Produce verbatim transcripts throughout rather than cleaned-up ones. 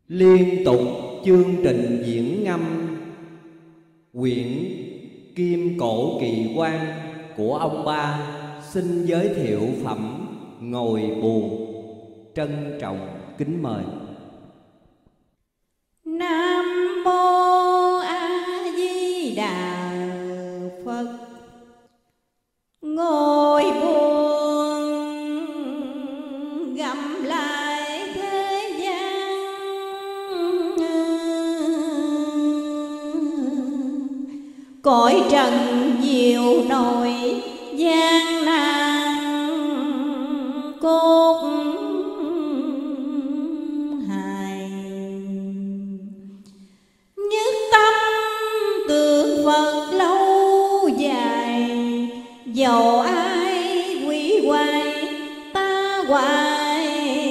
Liên tục chương trình diễn ngâm quyển Kim Cổ Kỳ Quan của ông Ba xin giới thiệu phẩm Ngồi Buồn. Trân trọng kính mời. Nam mô A Di Đà Phật. Ngồi buồn gặm lại thế gian, cõi trần nhiều nỗi gian nan cốt hài. Nhất tâm tượng Phật lâu dài, dầu ai quý hoài ta hoài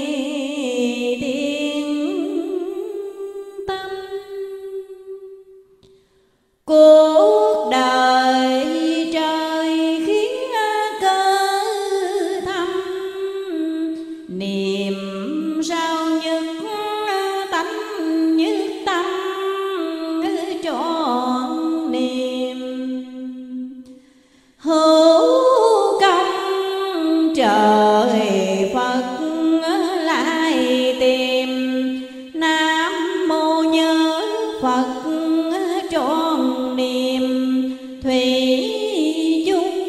thiên tâm. Cuộc đời trời khiến cơ thâm, niềm sao nhất tánh nhất tâm trọn niềm. Hữu công trời Phật lại tìm, Nam mô nhớ Phật trọn niềm thủy chung.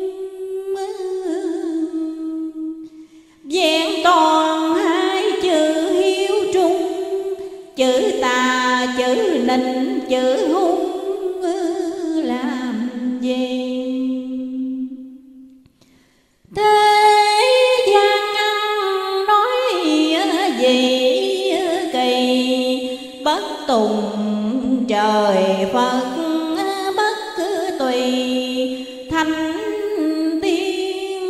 Vẹn toàn hai chữ hiếu trung, chữ tà chữ nịnh chữ hung làm gì. Thế gian ăn nói gì kỳ, bất tùng trời Phật bất cứ tùy thanh tiên.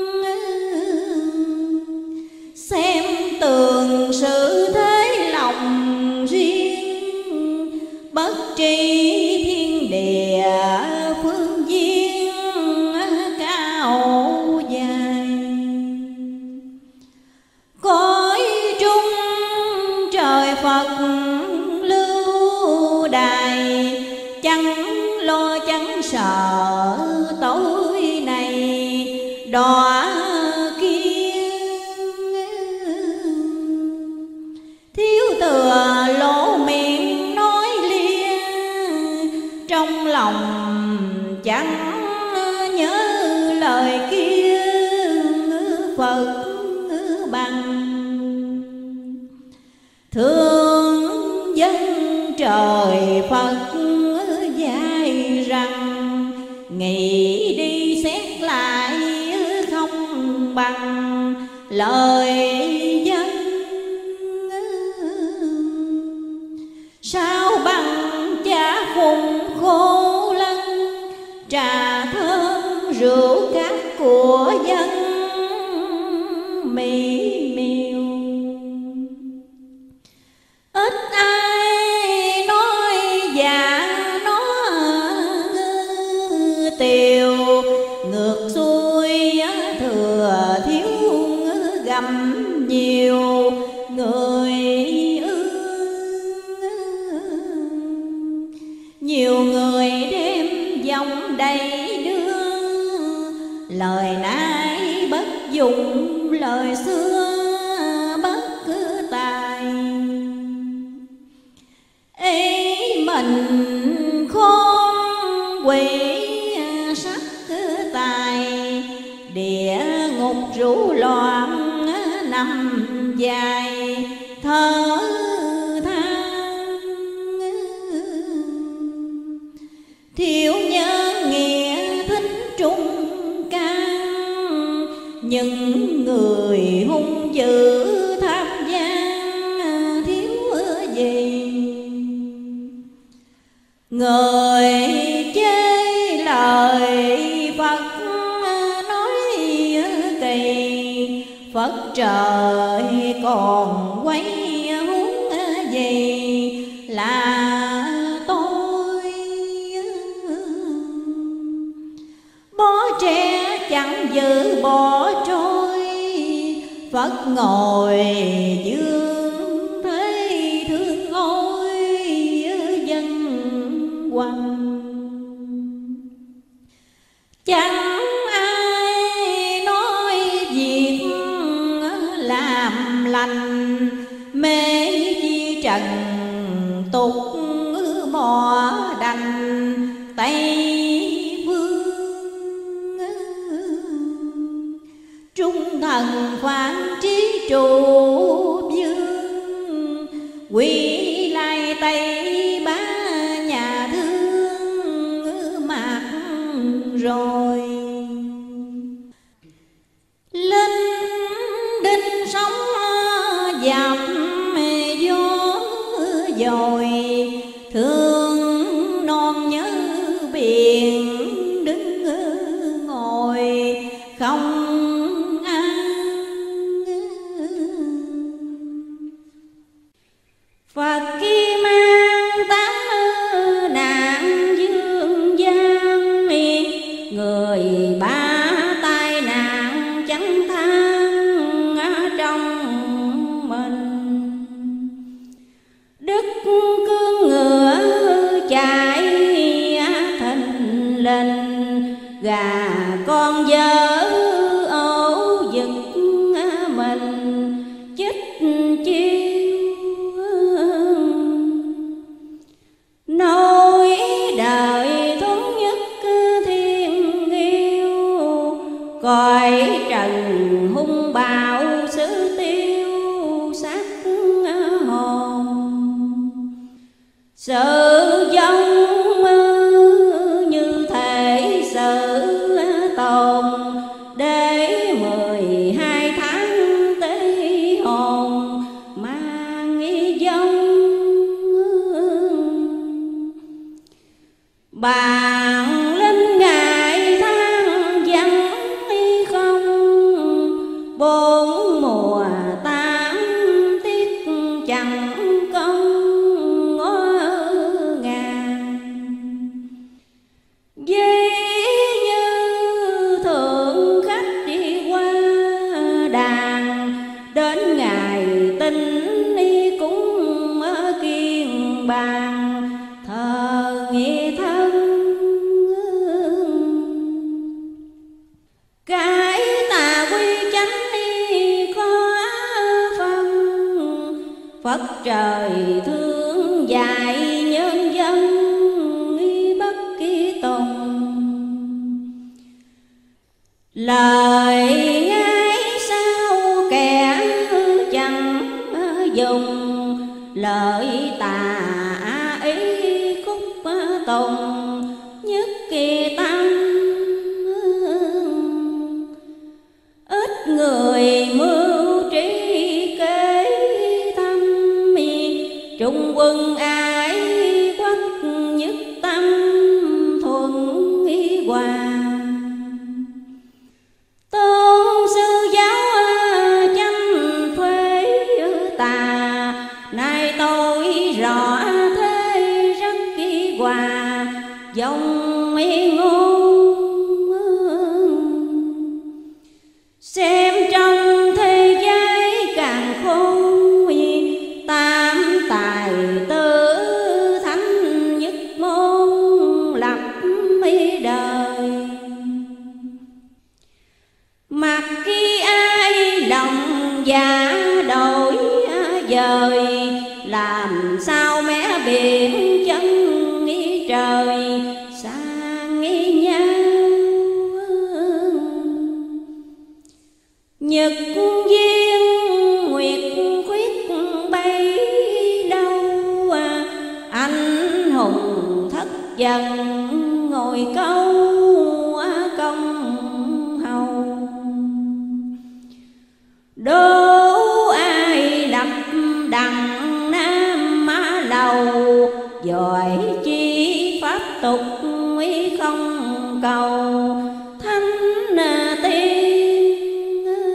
Xem tường sự thế lòng riêng, bất tri thiên địa phương viên cao dài. Cõi trung trời Phật lưu đài, chẳng lo chẳng sợ tối này đọa kia. Thiếu thừa lỗ miệng nói lia, trong lòng chẳng nhớ lời kia Phật bằng. Thương dân trời Phật dạy rằng, nghĩ đi xét lại không bằng lời dân. Sao bằng cha phùng khô lân, trà thơm rượu cát của dân mỹ miều. Ít ai nói dạ nó tiều, ngược xuôi thừa thiếu gầm nhiều người ư. Nhiều người đem dòng đầy đưa, lời nay bất dụng lời xưa bất cứ tài. Ý mình khôn quỷ sắc tài, địa ngục rủ loạn nằm dài thở than. Thiếu nhân nghĩa thích trung can, những người hung dữ tham gian thiếu gì. Người chê lời Phật nói kỳ, Phật trời còn quấy huống gì là tôi. Bó tre chẳng giữ bỏ trôi, Phật ngồi dương thế thương. trần tục mò đành Tây Phương. Trung thần khoan trí trụ vương, quy lai Tây bá nhà thương mạc rồi. Linh đinh sóng dập gió dồi, thương non nhớ biển đứng ngồi không an. Phật khi mang tám nạn dương gian, người ba tai nạn chẳng than trong mình. Đức cương ngựa chạy thình lình, gà con dở ổ giật mình chích chiêu. Nối đời thống nhất thiên yêu, cõi trần hung bạo xứ tiêu xác hồn. Sự giống như thể sự tồn, để mười hai tháng tế hồn mang ý giống. Bạn linh ngày tháng vắng không, bốn mùa tám tiết chẳng công ngàn. Ví như thượng khách đi qua đàn, đến ngày tinh đi cũng kiên bàn thờ nghĩa thân. Cái tà quy chánh đi khó phân, Phật trời thương dạy nhân dân bất kỳ tùng. Lời ngay sao kẻ chẳng dùng, lời tà ý khúc tùng nhất kỳ tâm. Ít người mưu trí kế thâm, trung quân ái quốc nhất tâm thuận ý hòa. Tôn sư giáo chánh thuế tà, nay tôi rõ thế rất kỳ hòa dòng ý ngôn. Xem trong thế giới càng khôn, tam tài tử thánh nhất môn lập ý đời. Mặc khi ai lòng dạ đổi dời, làm sao mé biển chân ý trời sang ý nhau. Nhật duyên nguyệt khuyết bay đâu, anh hùng thất dần ngồi câu công hầu. Đố ai đập đằng Nam Mã Lầu, giỏi chi pháp tục không cầu thánh tiên.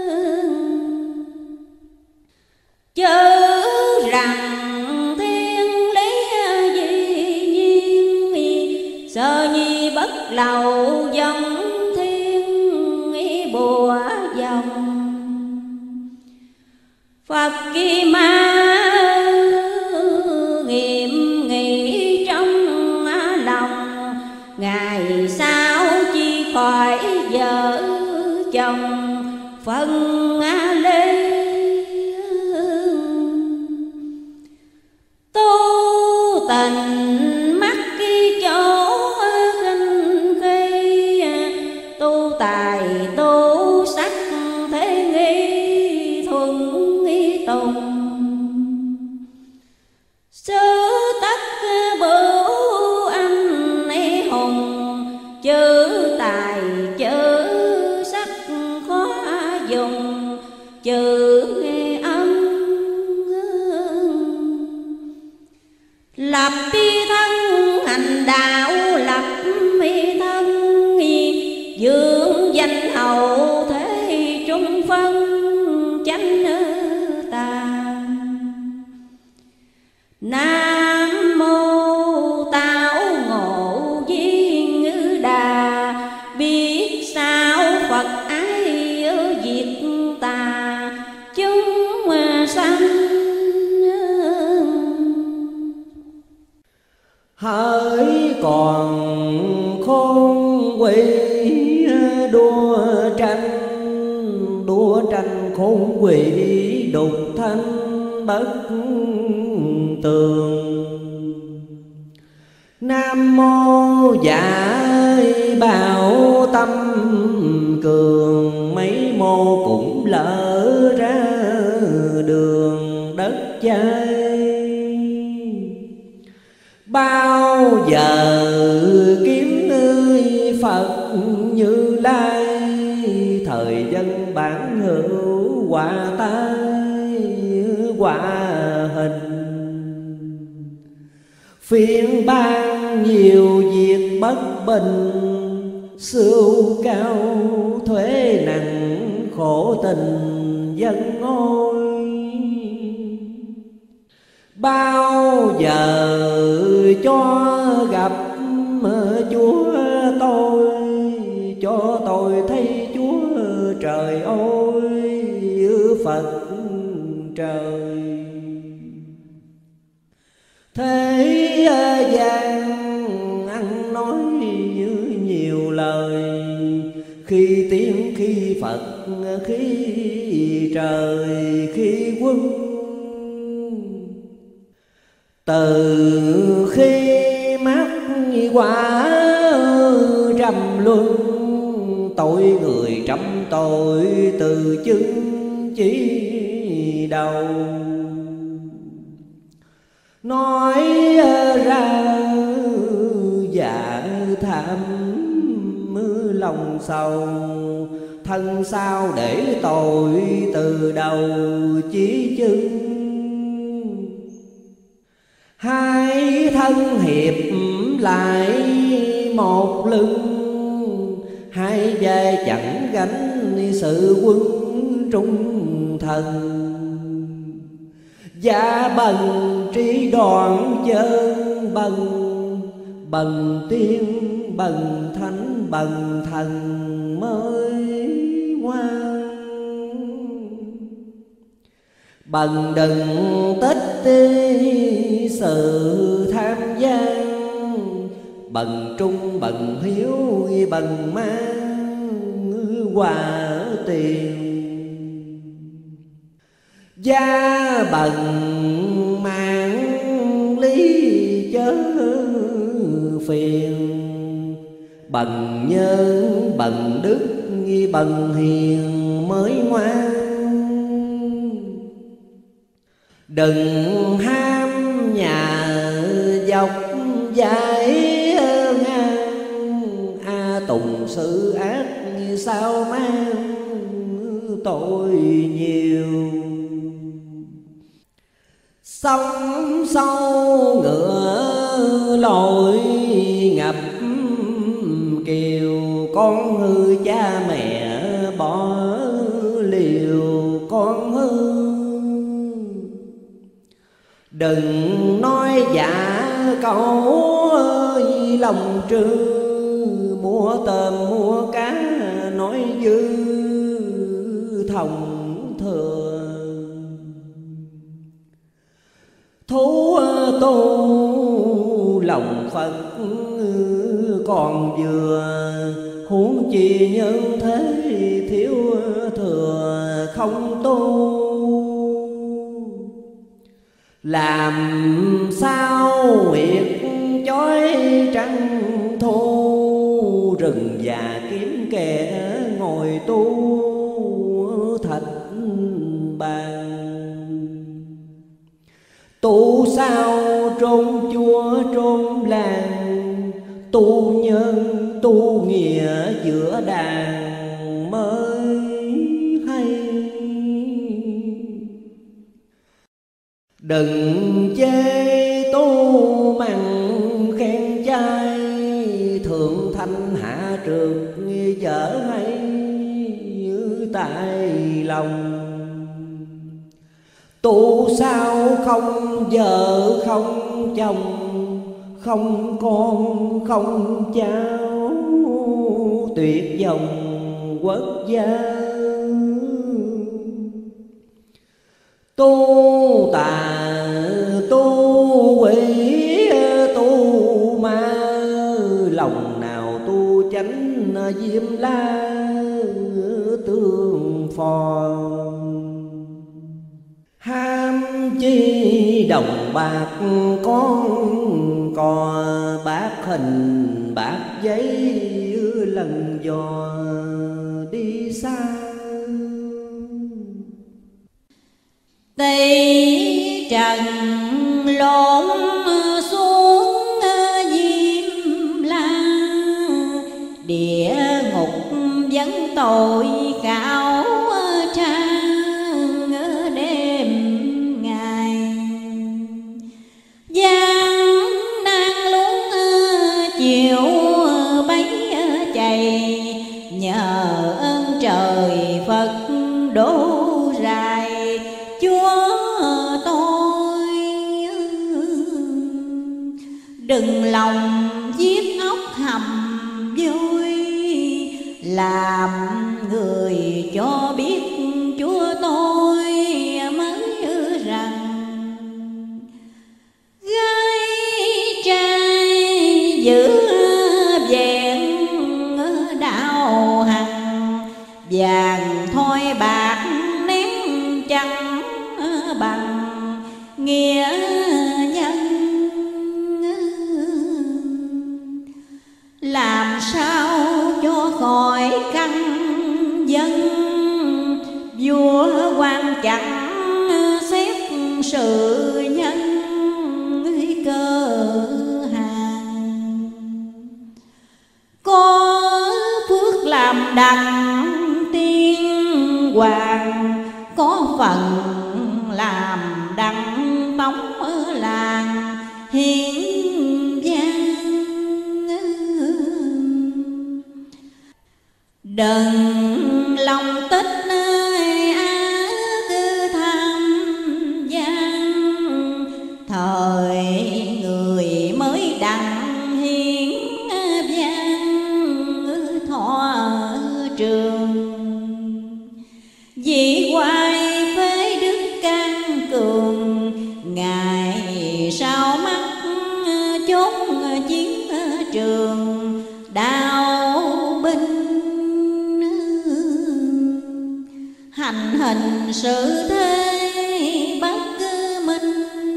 Chớ rằng thiên lý dĩ nhiên, sơ nhi bất lậu dòng thiên bùa dòng. Phật kỳ ma nghiệm nghĩ trong lòng, ngày sau chi khỏi vợ chồng phân lê. tình mắt khi chỗ khinh khi, tu tài tu sắc thế nghi thuần nghi tùng. Sứ tất bửu anh ấy hùng, chữ tài chữ sắc khó dùng, chữ nghe âm lập bi thân hành đạo, lập bi thân dưỡng danh hậu thế trung phân chánh tà. Nam mô Táo Ngộ Viên Đà, biết sao Phật ái diệt tà chúng sanh. Hỡi còn khôn quỷ đua tranh, đua tranh khôn quỷ đục thanh bất tường. Nam mô Giải Bảo Tâm Cường, mấy mô cũng lỡ ra đường đất chay. Bao giờ kiếm nơi Phật Như Lai, thời dân bản hữu quả tai quả hình. Phiên ban nhiều việc bất bình, sưu cao thuế nặng khổ tình dân ngôi. Bao giờ cho gặp Chúa tôi, cho tôi thấy Chúa trời ơi Phật trời. Thế gian ăn nói nhiều lời, khi tiếng khi Phật khi trời khi quân. Từ khi mắc quả trầm luân, tội người trăm tội từ chân chỉ đầu. Nói ra dạ tham lòng sầu, thân sao để tội từ đầu chí chân. Hai thân hiệp lại một lưng, hai vai chẳng gánh sự quân trung thần. Dạ bần trí đoạn chân bần, bần tiên bần thánh bần thần mới ngoan. Bần đừng tích sự tham gian, bần trung bần hiếu bần mang quả tiền. Gia bần mạng lý chớ phiền, bần nhân bần đức bần hiền mới ngoan. Đừng ham nhà dọc dải ngang, A tùng sự ác sao mang tội nhiều. Sông sâu ngựa lội ngập kiều, con hư cha mẹ bỏ liều con hư. Đừng nói giả câu lòng trư, mua tôm mua cá nói dư thông thừa. Thú tu lòng Phật còn vừa, huống chi nhân thế thiếu thừa không tu. làm sao huyệt chói trăng thu, rừng già kiếm kẻ ngồi tu thạch bàn. Tu sao trốn chúa trốn làng, tu nhân tu nghĩa giữa đàn mới hay. Đừng chê tu mặn khen trai, thượng thanh hạ trượt dở hay tại lòng. Tu sao không vợ không chồng, không con không cháu, tuyệt dòng quốc gia. Tu tà tu quỷ tu ma, lòng nào tu chánh diêm la tương phò. Ham chi đồng bạc con cò, bạc hình bạc giấy lần dò đi xa. Tây trần lộn xuống diêm la, địa ngục vấn tội khảo trang đêm ngày. Gian nan luôn chiều bấy chày, nhờ ơn trời Phật đổ rài Chúa tôi. Đừng lòng giết ốc hầm vui, làm người cho biết Chúa tôi mới rằng. Gái trai giữ vẹn đạo hằng, vàng thôi bạc nén chẳng bằng nghĩa nhân. Làm sao cho khỏi căn dân, vua quan chẳng xét sự nhân cơ hàng. Có phước làm đặng tiên hoàng, có phần làm đặng tống ở làng hiền giang. Đừng lòng tích á tư tham gian, thời người mới đặng hiến vang thọ trường. Vì hoài phế đức can cường, ngày sau mắt chốn chiến trường đao binh. Hành hình sự thế bất minh,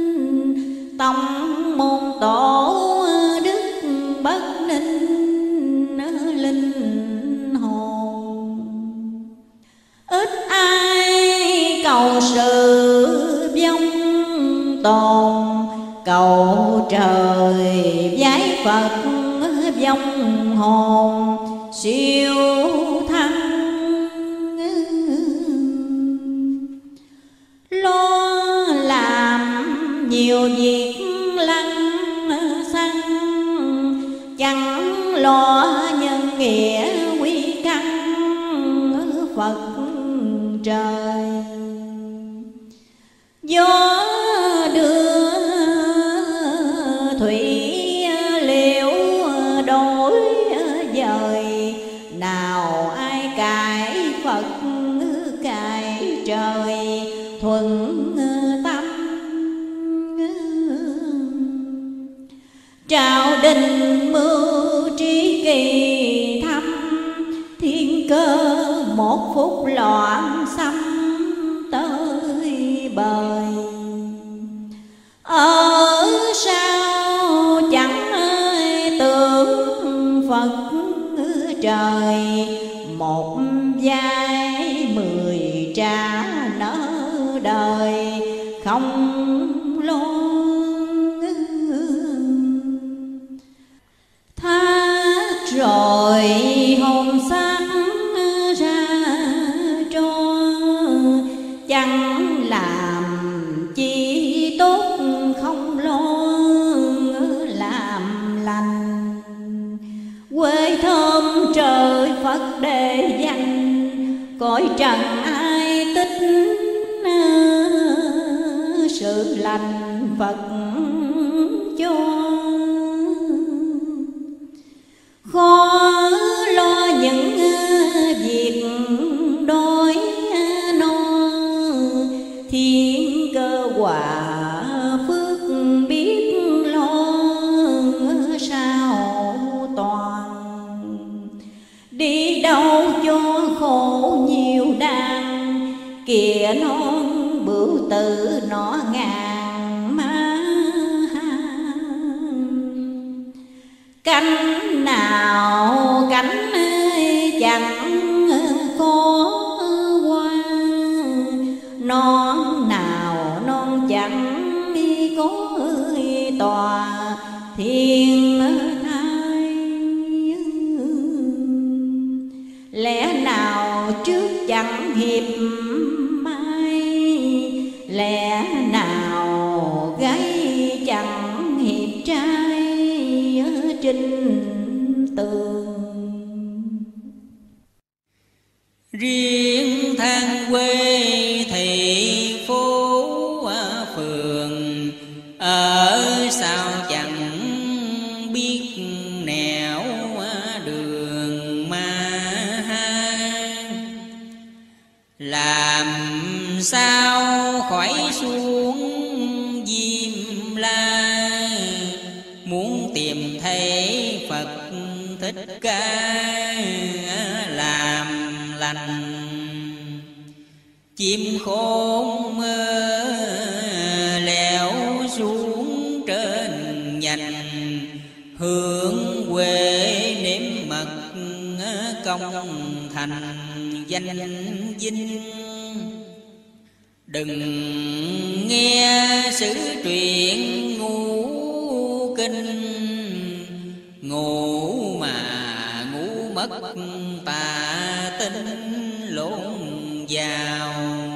tông môn tổ đức bất ninh linh hồn. Ít ai cầu sự vong tồn, cầu trời vái Phật vong hồn siêu thăng. Lo làm nhiều việc lăng xăng, chẳng lo nhân nghĩa quy căn Phật trời. Gió đưa thủy liễu đổi dời, nào ai cãi Phật cãi trời thuận tâm. Trào đình mưu trí kỳ thâm, thiên cơ một phút loạn xâm tới bời. trời, một vai mười trả nở đời không lo. Thác rồi hồn xác ra cho, chẳng làm chi tốt không lo làm lành. Quê thơm trời Phật để dành, cõi trần ai tích sự lành Phật cho. Khó lo những việc đói no, thiên cơ quả phước biết lo sao toàn. Đi đâu cho khổ nhiều đàn, kìa non bửu tử nó ngàn má. Cánh nào cánh chẳng có hoa, non nào non chẳng có tòa thiên thai. Lẽ nào trước chẳng hiệp mai, lẽ nào gái chẳng hiệp trai trinh tường. Riêng than quê thị phố phường, ở sao chẳng biết nẻo đường mà. Làm sao khỏi xuống Diêm La, muốn tìm thấy Phật Thích Ca làm lành. Chim khôn mơ leo xuống trên nhành, hương quê nếm mật công thành danh vinh. Đừng nghe sử truyện ngu kinh, ngu mà ngu mất tà tính lộn vào.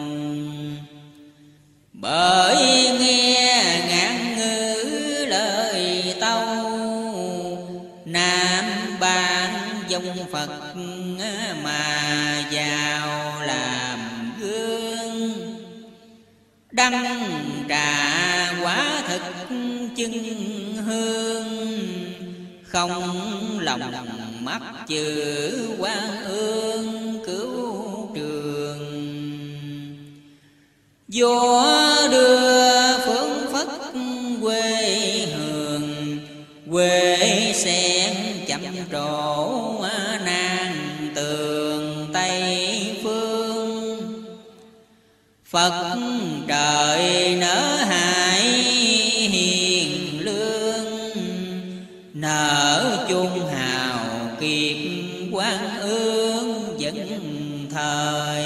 Bởi nghe ngạn ngữ lời tâu, Nam ban dòng Phật mà vào làm gương. Đăng trà quả thực chân hương, không lòng mắc chữ quan ương cứu trường. Gió đưa phương phất quê hương, quê sen chậm trổ nan tường Tây phương. Phật trời nở hại hiền lương, nở chung hào kiệt quan ương vẫn thời.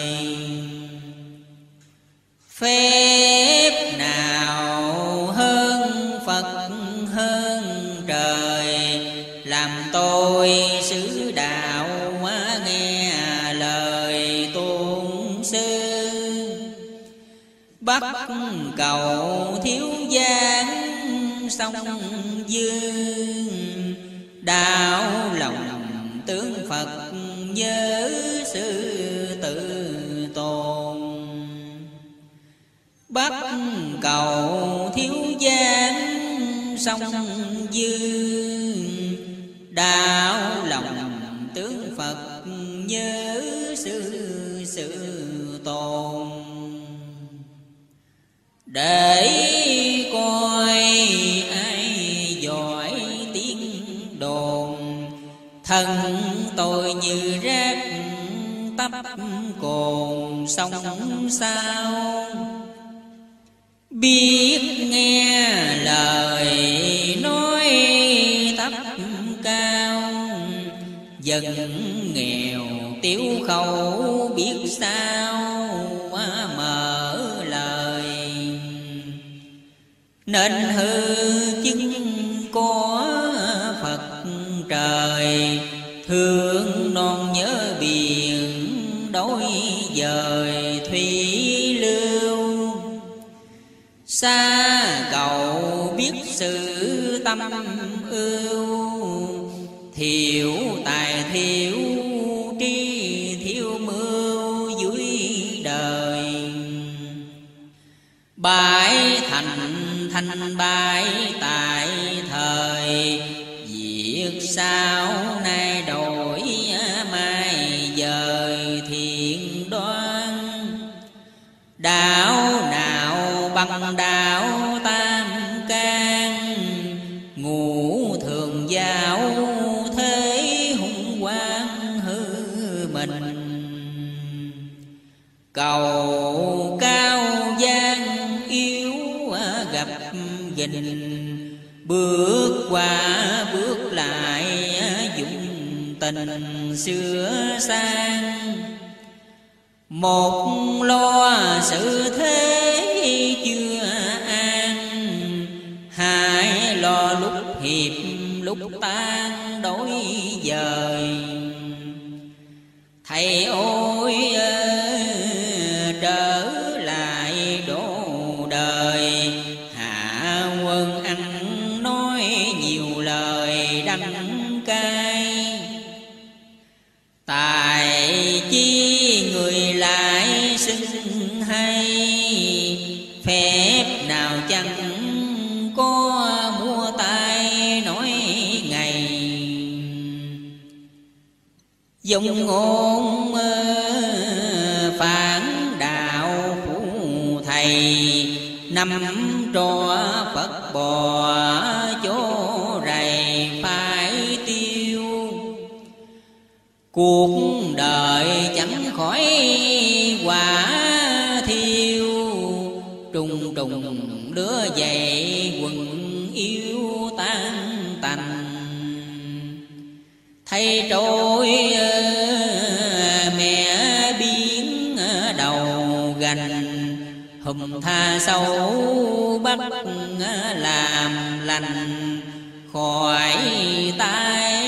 Phép nào hơn Phật hơn trời, làm tôi sứ đạo nghe lời tôn sư. Bắt cầu thiếu giang sông Dương, đạo lòng tướng Phật nhớ sự tự tồn. Bắt cầu thiếu giang sông Dương, đạo lòng tướng Phật nhớ sự sự tồn. Để coi ai giỏi tiếng đồn, thân tôi như rác tấp cồn sông sao. Biết nghe lời nói thấp cao, dần nghèo tiểu khẩu biết sao mở lời, nên hư chứng có Phật trời, thương non nhớ biển đối dời thủy lưu. Xa cầu biết sự tâm ưu, thiểu tài thiếu tri thiếu mưu dưới đời. Bái thành thành bái tại thời, việc sao nay đổi mai dời thiện đoan. Đạo nào bằng đạo tam can, ngũ thường giáo thế hung quang hư mình. Cầu cao gian yếu gặp gìn, bước qua bước lại dụng tình sửa sang. Một lo sự thế chưa an, hai lo lúc hiệp lúc tan đổi dời. Thầy ôi trở lại đổ đời, hạ quân ăn nói nhiều lời đắng cay. Tại chi người lại xưng hay, phép nào chẳng có mua tay nói ngày. Dùng ngôn phản đạo phụ thầy, năm trò Phật bò chỗ rầy phải tiêu. Cuộc đời chẳng khỏi quả thiêu, trùng trùng lứa dậy quần yêu tan tành. Thầy trôi mẹ biến đầu gành, hùm tha sâu bắt làm lành khỏi tai.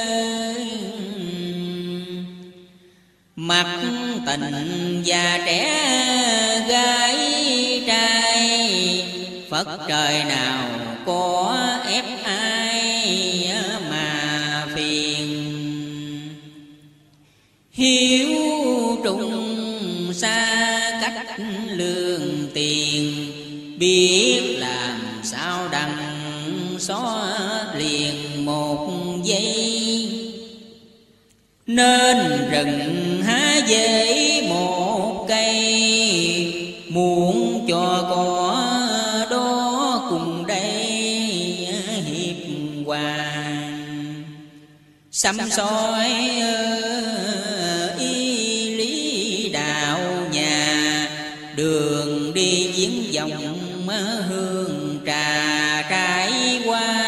Mặt tình già trẻ gái trai, Phật trời nào có ép ai mà phiền. Hiếu trùng xa cách lương tiền, biết làm sao đặng xóa liền một giây. Nên rừng há dễ một cây, muốn cho có đó cùng đây hiệp hòa. Sắm soi y lý đạo nhà, đường đi viếng dòng hương trà trái qua.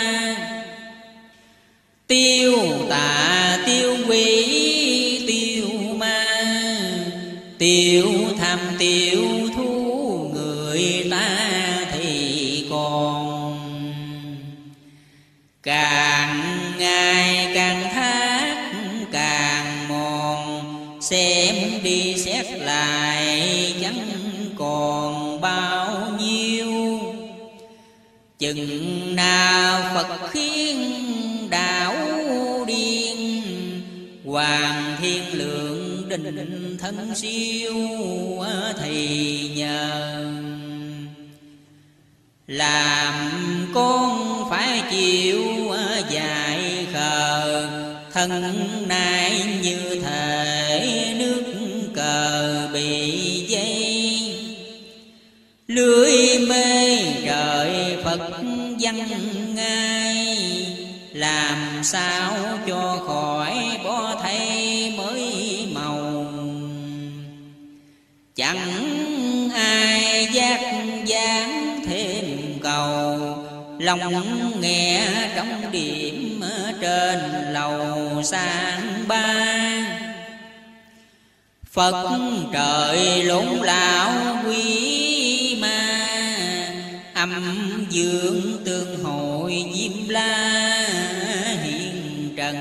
Tiêu tà tiêu quỷ tiêu ma, tiêu tham tiêu thu người ta thì còn. Càng ngày càng thác càng mòn, xem đi xét lại chẳng còn bao nhiêu. Chừng nào Phật khiến đạo điên, hoàng thiên lượng định thân siêu thì nhờ. Làm con phải chịu dại khờ, thân nay như thể nước cờ bị dây. Lưới mê trời Phật văn ngay, làm sao cho khỏi bỏ thay mới màu. Chẳng ai giác giảng thêm cầu, lòng nghe trong điểm trên lầu sang ba. Phật trời lộn lão quý ma, âm dương tương hội diêm la hiện trần.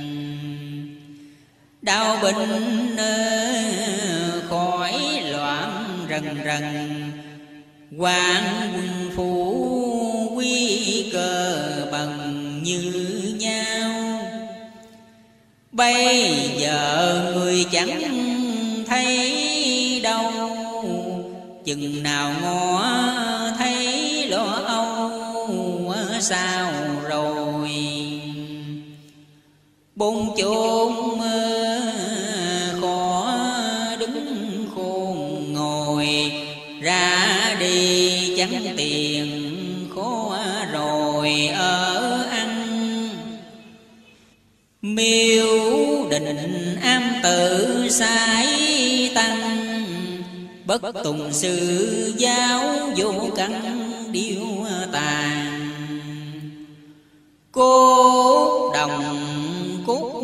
Đau bệnh khỏi loạn rần rần, quan quân phủ quy cơ bằng như nhau. Bây giờ người chẳng thấy đâu, chừng nào ngó thấy lo âu sao rồi. Bốn chốn khó đứng khôn ngồi, ra đi chẳng tiền khó rồi ở ăn. Miêu định am tự sái tăng, bất tùng sư giáo vô căn điêu tàn. Cốt đồng cốt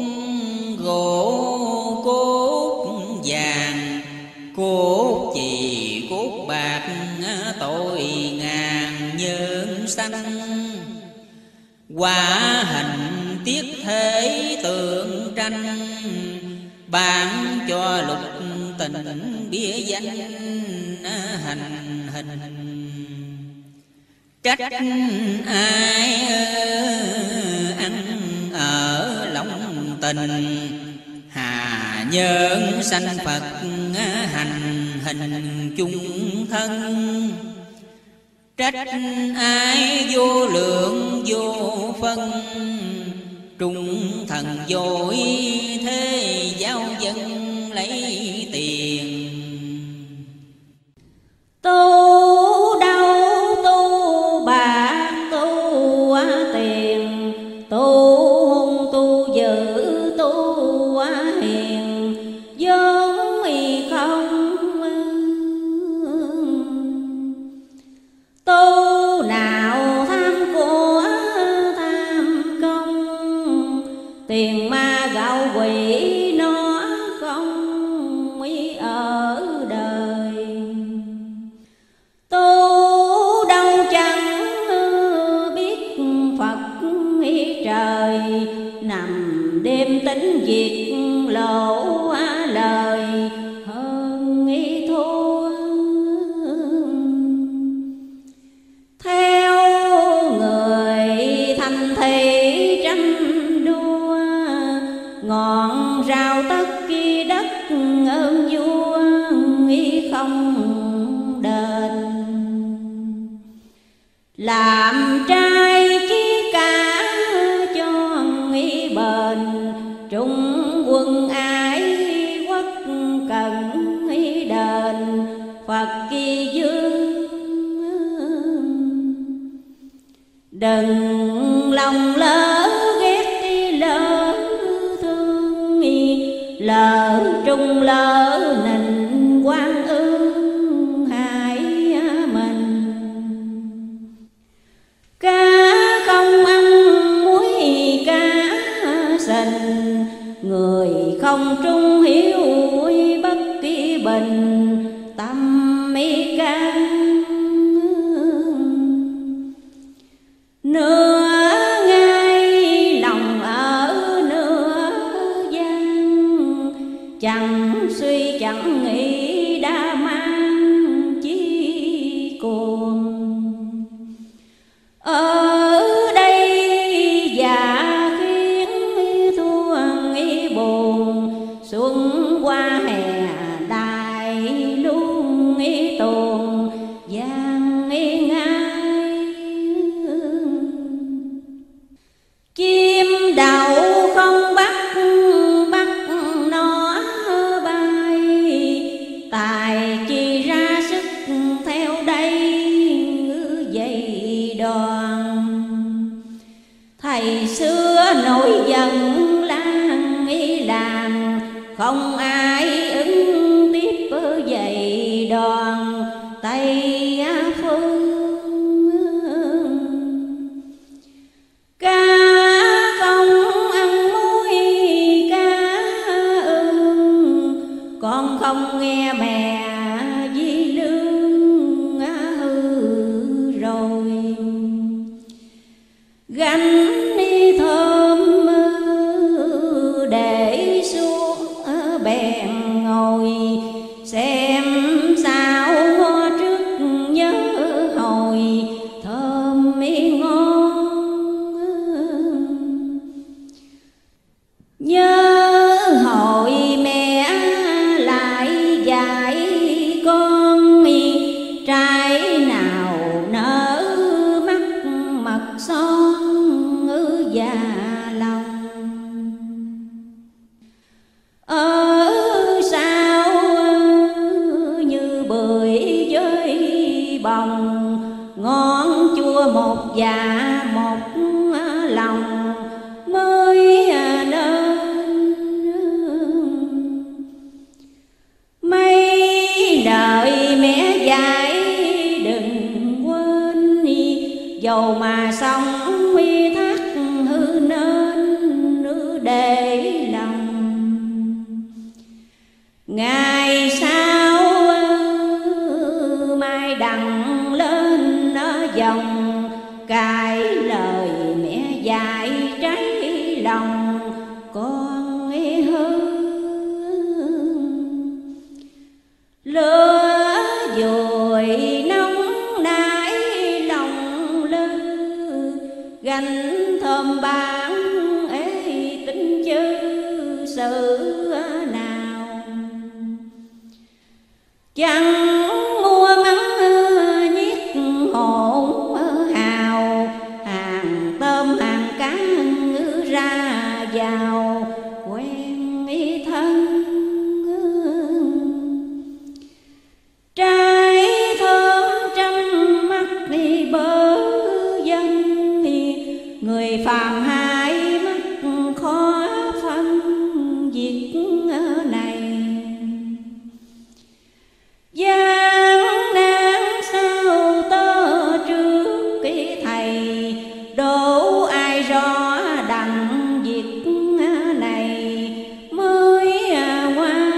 gỗ cốt vàng, cốt chì cốt bạc tội ngàn nhân sanh. Quả hành tiết thế tượng tranh, ban cho lục tình bia danh hành hình. Trách ai ăn ở lòng tình, hà nhân sanh Phật hành hình chung thân. Trách ai vô lượng vô phân, trung thần dối thế giáo dân lấy tiền. Tu đâu tu bạc tu tiền, tu hung tu dữ tu hiền, vốn y không. Tu nào tham của tham công, tiền ma gạo quỷ nó không ý ở đời. Tu đâu chẳng biết Phật ý trời, nằm đêm tính việc lộ lời hơn ý thua. Theo người thành thị tranh đua, ngọn rào tất kia đất ơn vua ý không đền. Làm trai chí cả cho ý bền, trung quân ái quốc cần ý đền. Phật kỳ dương đừng lòng lỡ ghét đi lỡ thương, lỡ trung lỡ nịnh quan ương hại mình. Cá không ăn muối cá sình, người không trung hiếu bất kỳ bình. Tâm ý can nửa ngay lòng ở nửa gian, chẳng suy chẳng nghĩ đã mang chi cuồng. Ở đây già khiến thua nghĩ buồn, xuân qua hè đại luôn nghĩ tuồng giang nghĩ ngai. Chim đậu không bắt bắt nó bay, tài chi ra sức theo đây dày đòn. Thầy xưa nổi giận lan ý làng, không ai ứng tiếp dày đòn Tây Phương. Cá không ăn muối cá ương, còn không gánh đi thơm để xuống bèn ngồi xem sao hoa trước nhớ hồi thơm mi ngon. Nhớ hồi mẹ lại dạy con trai nào nở mắt mật son ngữ già lòng. Ở sao như bưởi với bồng, ngon chua một dạ một lòng mới nên. Mấy đời mẹ dạy đừng quên, dầu mà sống quy thác hư nên nữ để lòng. Ngày sau mai đặng lên ở dòng, cái lời mẹ dạy trái lòng con nghe hư. Lửa dồi nóng nái lòng lư, gánh thơm bán ê tính chư sự nào. Chẳng mua mắm nhiếc hồn hào, hàng tôm hàng cá ra vào quen ý thân. Trái thơm trăm mắt đi bơ dân, người phàm hai mắt khó phân việc này. Gian nan sao tơ trước cái thầy, đổ ai rõ đặng việc này mới ngoan.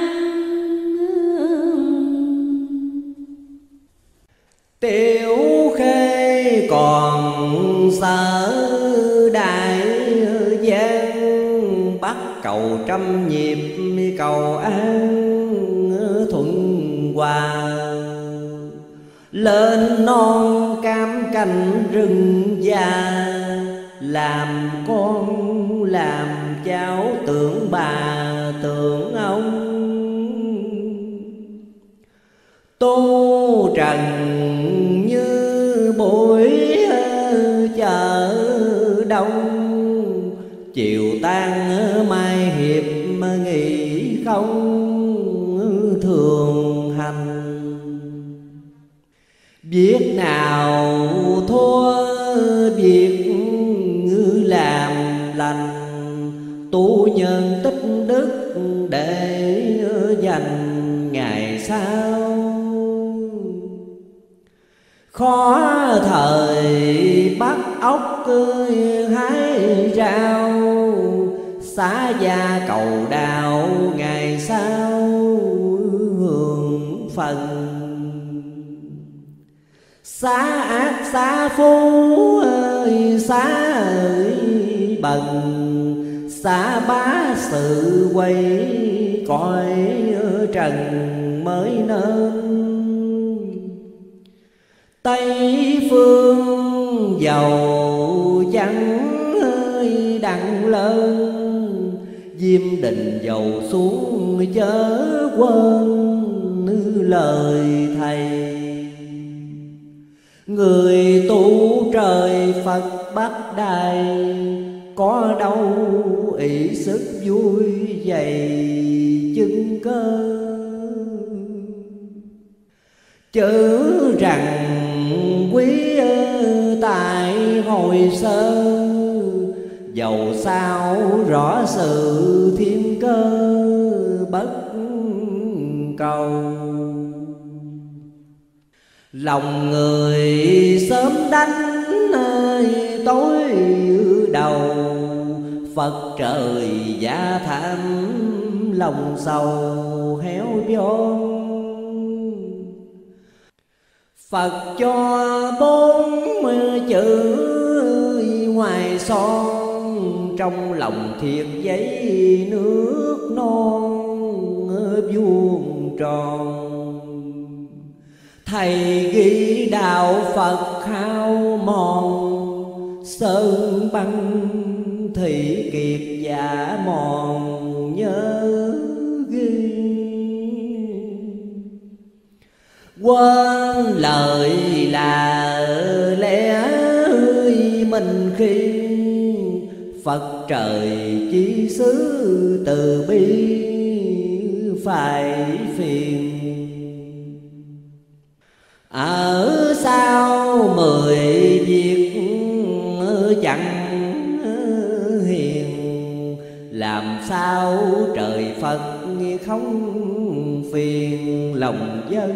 Tiểu Khê còn sợ đại gian, bắt cầu trăm nhịp cầu an thuận hòa. Lên non cam cành rừng già, làm con làm cháu tưởng bà tưởng ông. Tu trần như buổi chợ đông, chiều tan mai hiệp nghỉ không thường hành. Biết nào thua việc làm lành, tu nhân tích đức để dành ngày sau. Khó thời bắt ốc cười hái rau, xá gia cầu đào ngày sau hưởng phần. Xá ác xá phú ơi xá ơi bần, xá bá sự quay cõi trần mới nên. Tây phương dầu trắng ơi đặng lên, Diêm Đình dầu xuống chớ quên lời thầy. Người tu trời Phật Bắc Đài, có đâu ỷ sức vui dày chứng cơ. Chữ rằng quý tại hồi sơ, dầu sao rõ sự thiên cơ bất cầu. Lòng người sớm đánh ơi tối đầu, Phật trời giá tham lòng sầu héo vón. Phật cho bốn chữ ngoài son, trong lòng thiệt giấy nước non vuông tròn. Thầy ghi đạo Phật hao mòn, sơn băng thủy kiệt giả mòn nhớ ghi. Quên lời là lẽ mình khi Phật trời chí xứ từ bi phải phiền. Ở sau mười việc chẳng hiền, làm sao trời Phật không phiền lòng dân.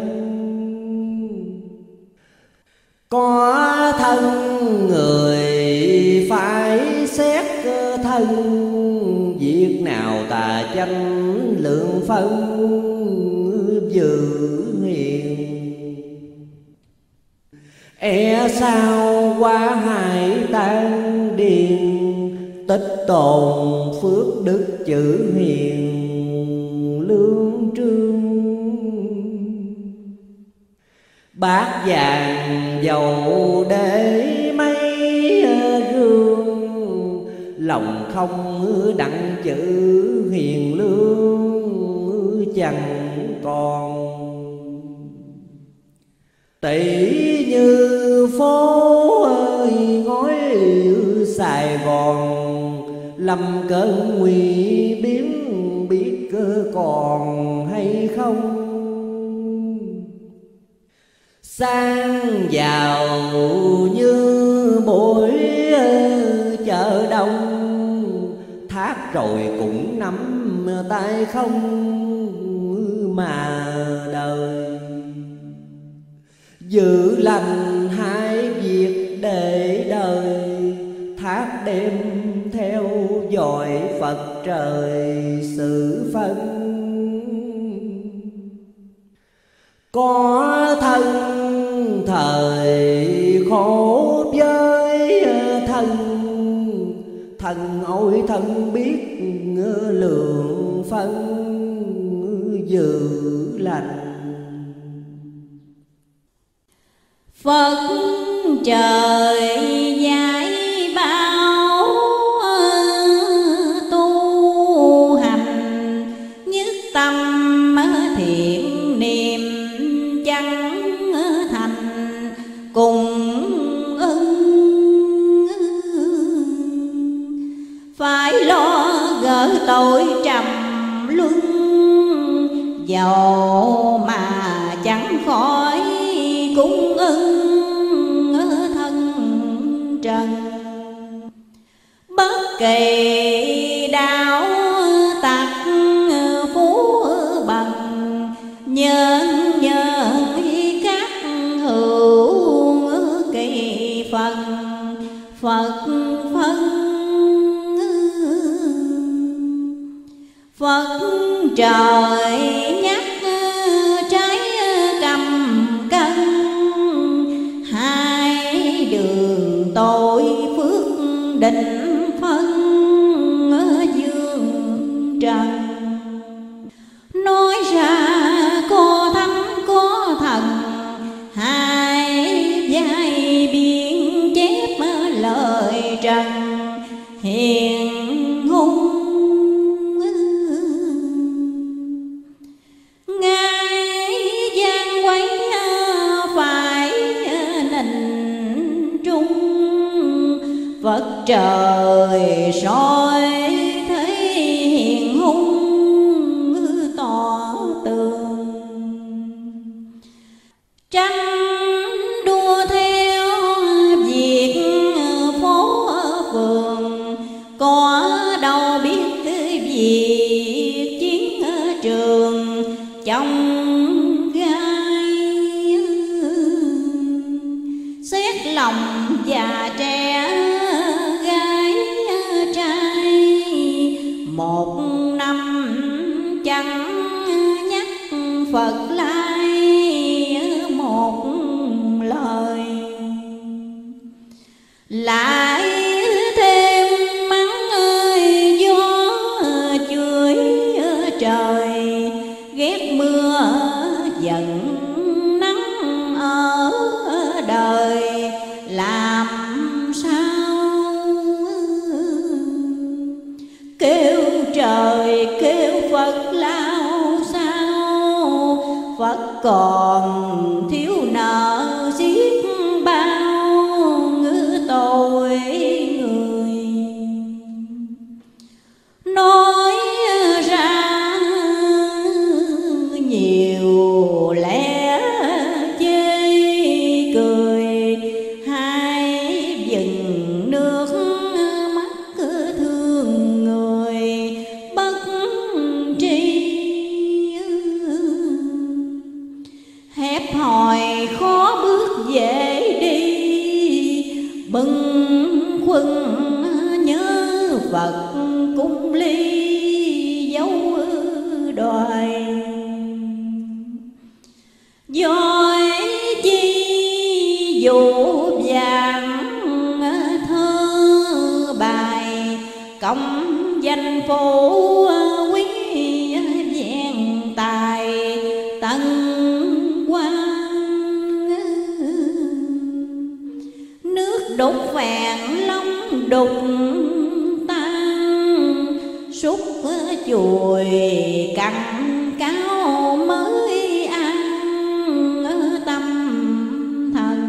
Có thân người phải xét thân, việc nào tà chánh lượng phân dự hiền. E sao qua hải tan điền, tích tồn phước đức chữ hiền lương trương. Bát vàng dầu để mấy rương, lòng không đặng chữ hiền lương chẳng còn. Tỷ như phố ơi ngói Sài Gòn, lâm cơn nguy biến biết còn hay không. Sang giàu như buổi chợ đông, thác rồi cũng nắm tay không mà đời. Giữ lành hai việc để đời, thác đêm theo dõi Phật trời sự phân. Có thân thời khổ với thân, thân ôi thân biết lượng phân giữ lành. Phật trời dạy bao tu hành, nhất tâm thiện niệm chẳng thành cùng ưng. Phải lo gỡ tội trầm luân, dầu mà chẳng khỏi cung ưng thân trần. Bất kỳ đạo tặc phú bằng, nhân nhân các hữu kỳ phần. Phật phân Phật trời nhắc trái cầm cân, hai đường tội phước định phân dương trần. Nói ra có thánh có thần, hai vai biên chép lời trần hiền hung. Ngài gian quấy phải nình trung, Phật trời soi thấy hiền hung tỏ tường. Tranh đua theo việc phố phường, có đâu biết việc chiến trường chồng gai. Xét lòng già trẻ gái trai, một năm chẳng nhắc Phật lai một lời. Lại Phật còn thiếu nợ xiết bao tội người. Nói ra nhiều lẽ chê cười, hai dừng nước mắt thương người bất tri. Hẹp hòi khó bước dễ đi, bâng khuâng nhớ Phật cung ly dấu đoài. Giỏi chi dụ vàng thơ bài, công danh phổ quý vẹn tài tận quan. Nước đục vàng long đục tan, xúc chùi cặn cáo mới an tâm thần.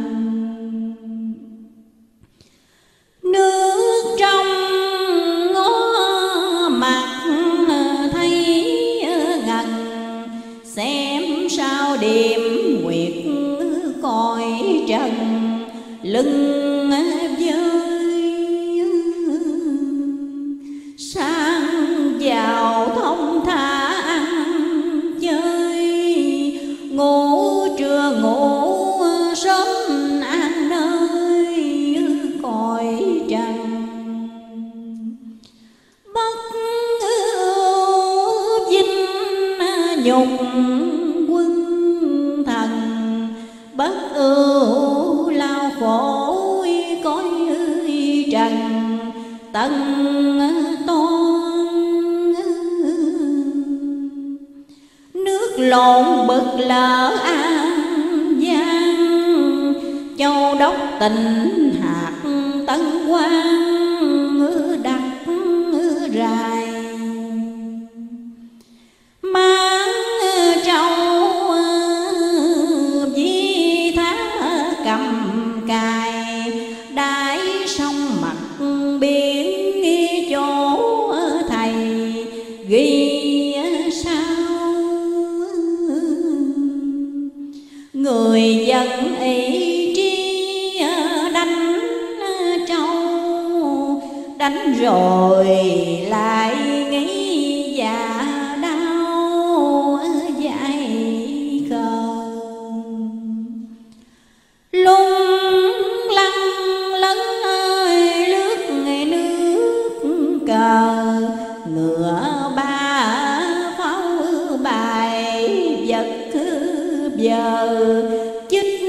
Nước trong ngó mặt thấy ngần, xem sao điểm nguyệt coi trần lưng vơi. Sang vào thông thả ăn chơi, ngủ trưa ngủ sớm an nơi cõi trần. Bất vinh nhục quân thần, bất ưu lao khổ cõi trần tận toan. Nước lộn bực lỡ An Giang, châu đốc tỉnh hạt Tân Quang đặt rài. Mang trâu vi thác cầm cài, đái sông mặt biển chỗ thầy ghi sao. Người dân ý tri đánh trâu, đánh rồi lại nghĩ dạ đau dại khờ. Lung lăng lấn ơi lướt ngày nước cờ, ngựa ba pháo bài vật giờ chích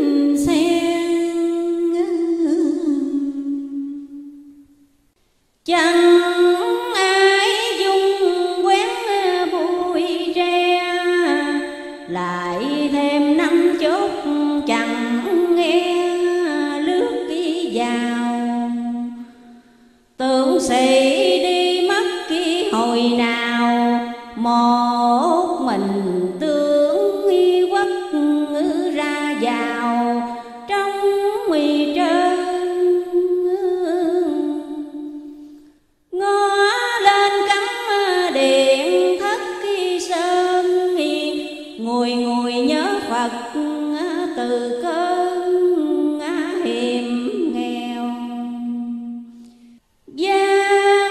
sen. Chẳng ai dung quén vui tre, lại thêm năm chốt chẳng nghe lướt đi vào. Tướng sĩ đi mất khi hồi nào, một mình tướng quất ra vào trong mì trơn. Ngó lên cắm điện thất khi sơn, ngồi ngồi nhớ Phật từ cơn hiểm nghèo. Gia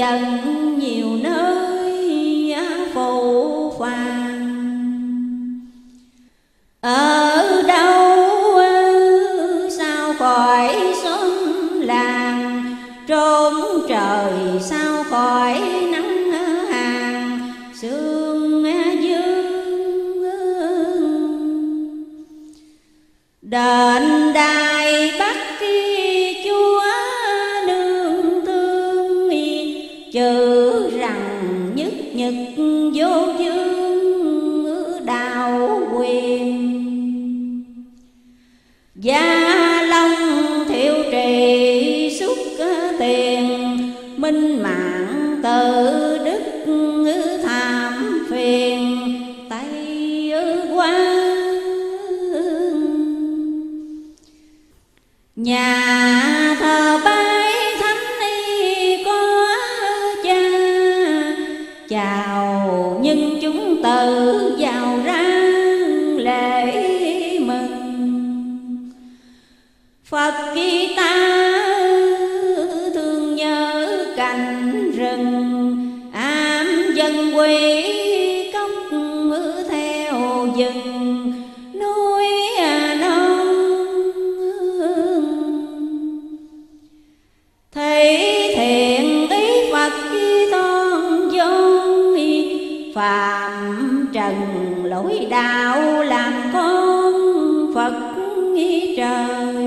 dần nhiều nơi phù phàng. Ở đâu sao khỏi xóm làng, trốn trời sao khỏi nắng hàng sương dương. Đền đài Bắc Chúa nương thương, chữ rằng nhất nhật vô dương đạo quyền. Gia Long thiệu trì xuất tiền, minh mạng tự đức tham phiền Tây Quan. Nhà thờ bái thánh y có cha, chào nhưng chúng tự vào ra lễ mừng. Phật Di Ta thương nhớ cành rừng, ám dân quỷ cốc theo rừng núi non. Thấy thiện ý Phật tôn vốn, phàm trần lỗi đạo làm con Phật trời.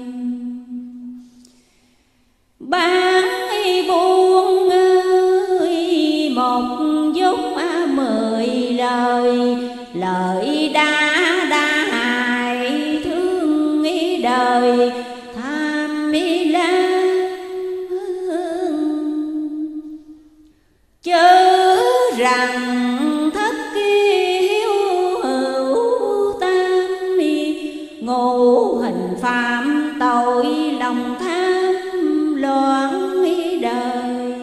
Bán buông một dốc mười lời, lời đã đã hại thương đời tham lam. Chớ rằng thất hiếu hữu tam, ngộ hình phạm tội lòng tham loạn đời.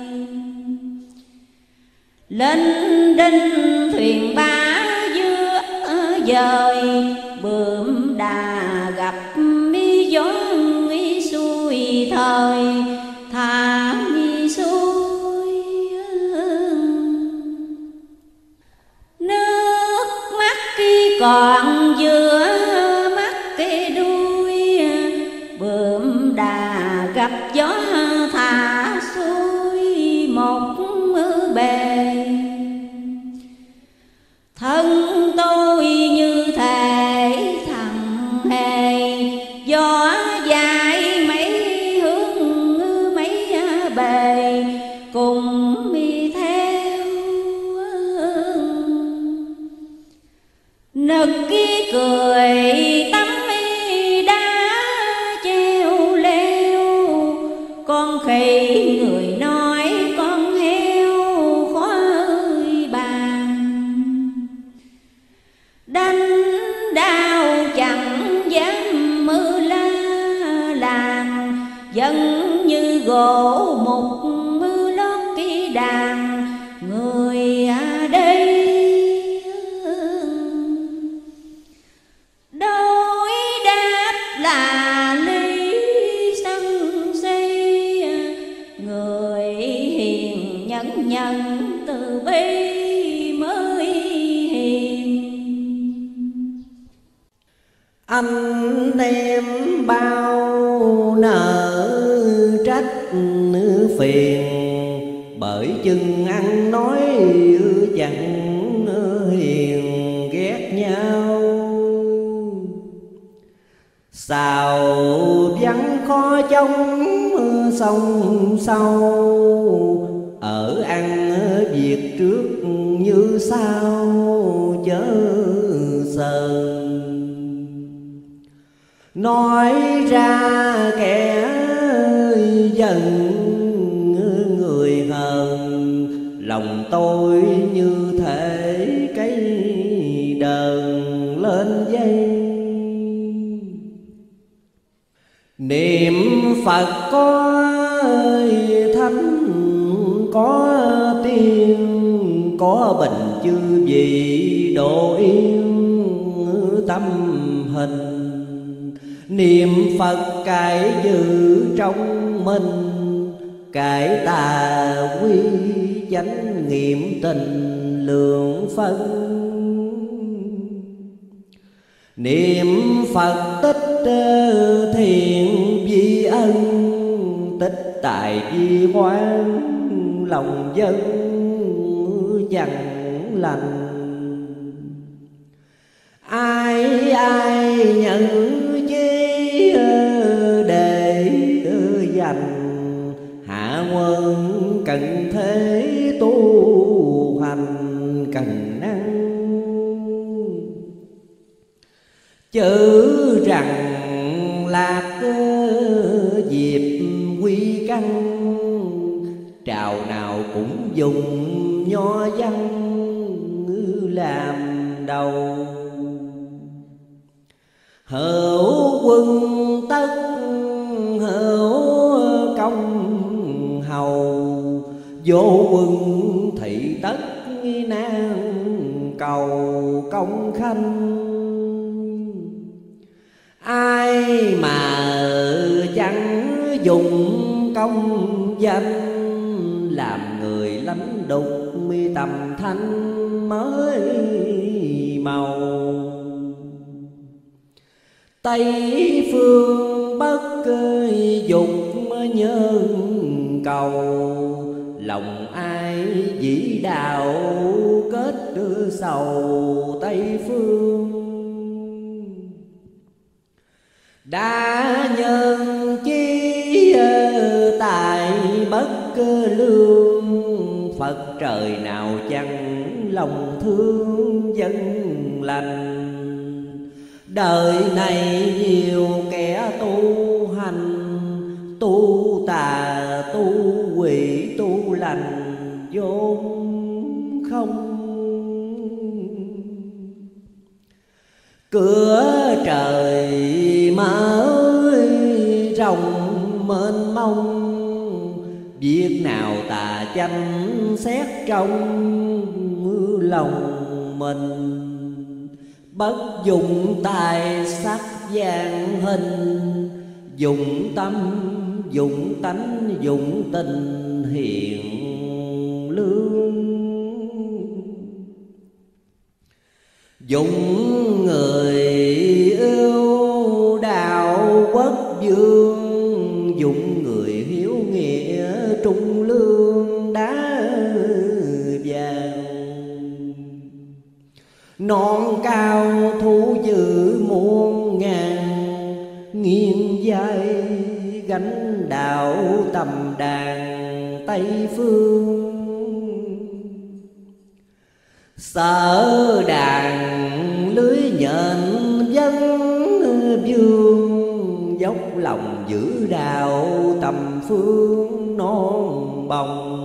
Lên đinh thuyền bá giữa dời, bướm đà gặp gió xuôi thời thả xuôi. Nước mắt khi còn giữa mắt cái đuôi, bướm đà gặp gió thả xuôi một bề. Thân tôi như thể thằng hề, gió dài mấy hướng mấy bề cùng đi theo. Nực khi cười tắm đá treo leo, con khỉ người nói con heo khó ơi bàn. Đánh đau chẳng dám mưa la làng, vẫn như gỗ một mưa lót cái đàn người ở đây. Đối đáp là ly sân si, người hiền nhẫn nhẫn từ bi mới hiền. Anh em bao nợ trách phiền, bởi chừng ăn nói chẳng hiền ghét nhau. Sao vắng khó trông sông sâu, ở ăn việc trước như sao chớ sờn. Nói ra kẻ giận người hờn, lòng tôi như thể cây đờn lên dây. Niệm Phật có thánh có tiên, có bình chư vị độ yên tâm hình. Niệm Phật cải giữ trong mình, cải tà quy chánh nghiệm tình lượng phân. Niệm Phật tích thiện vi ân, tích tài vi hoan lòng dân chẳng lành. Ai ai nhận chi để dành, hạ quân cần thế tu hành cần năng. Chữ rằng lạc diệp quy căn, trào nào cũng dùng nho văn làm đầu. Hữu quân tất hữu công hầu, vô quân thị tất nan cầu công khanh. Ai mà chẳng dùng công danh, làm người lánh đục mi tầm thanh mới màu. Tây phương bất dục nhân cầu, lòng ai dĩ đạo kết sầu Tây phương. Đã nhân chi tài bất lương, Phật trời nào chẳng lòng thương dân lành. Đời này nhiều kẻ tu hành, tu tà tu quỷ tu lành vốn không. Cửa trời mở rộng mênh mông, việc nào tà chánh xét trong lòng mình. Bất dụng tài sắc gian hình, dụng tâm dụng tánh dụng tình hiền lương. Dụng người ưu đạo quốc vương, dụng người hiếu nghĩa trung lương đá vàng. Non cao thu giữ muôn ngàn, nghiêng vai gánh đạo tầm đàn Tây phương. Sở đàn lưới nhện dân vương, dốc lòng giữ đạo tầm phương non bồng.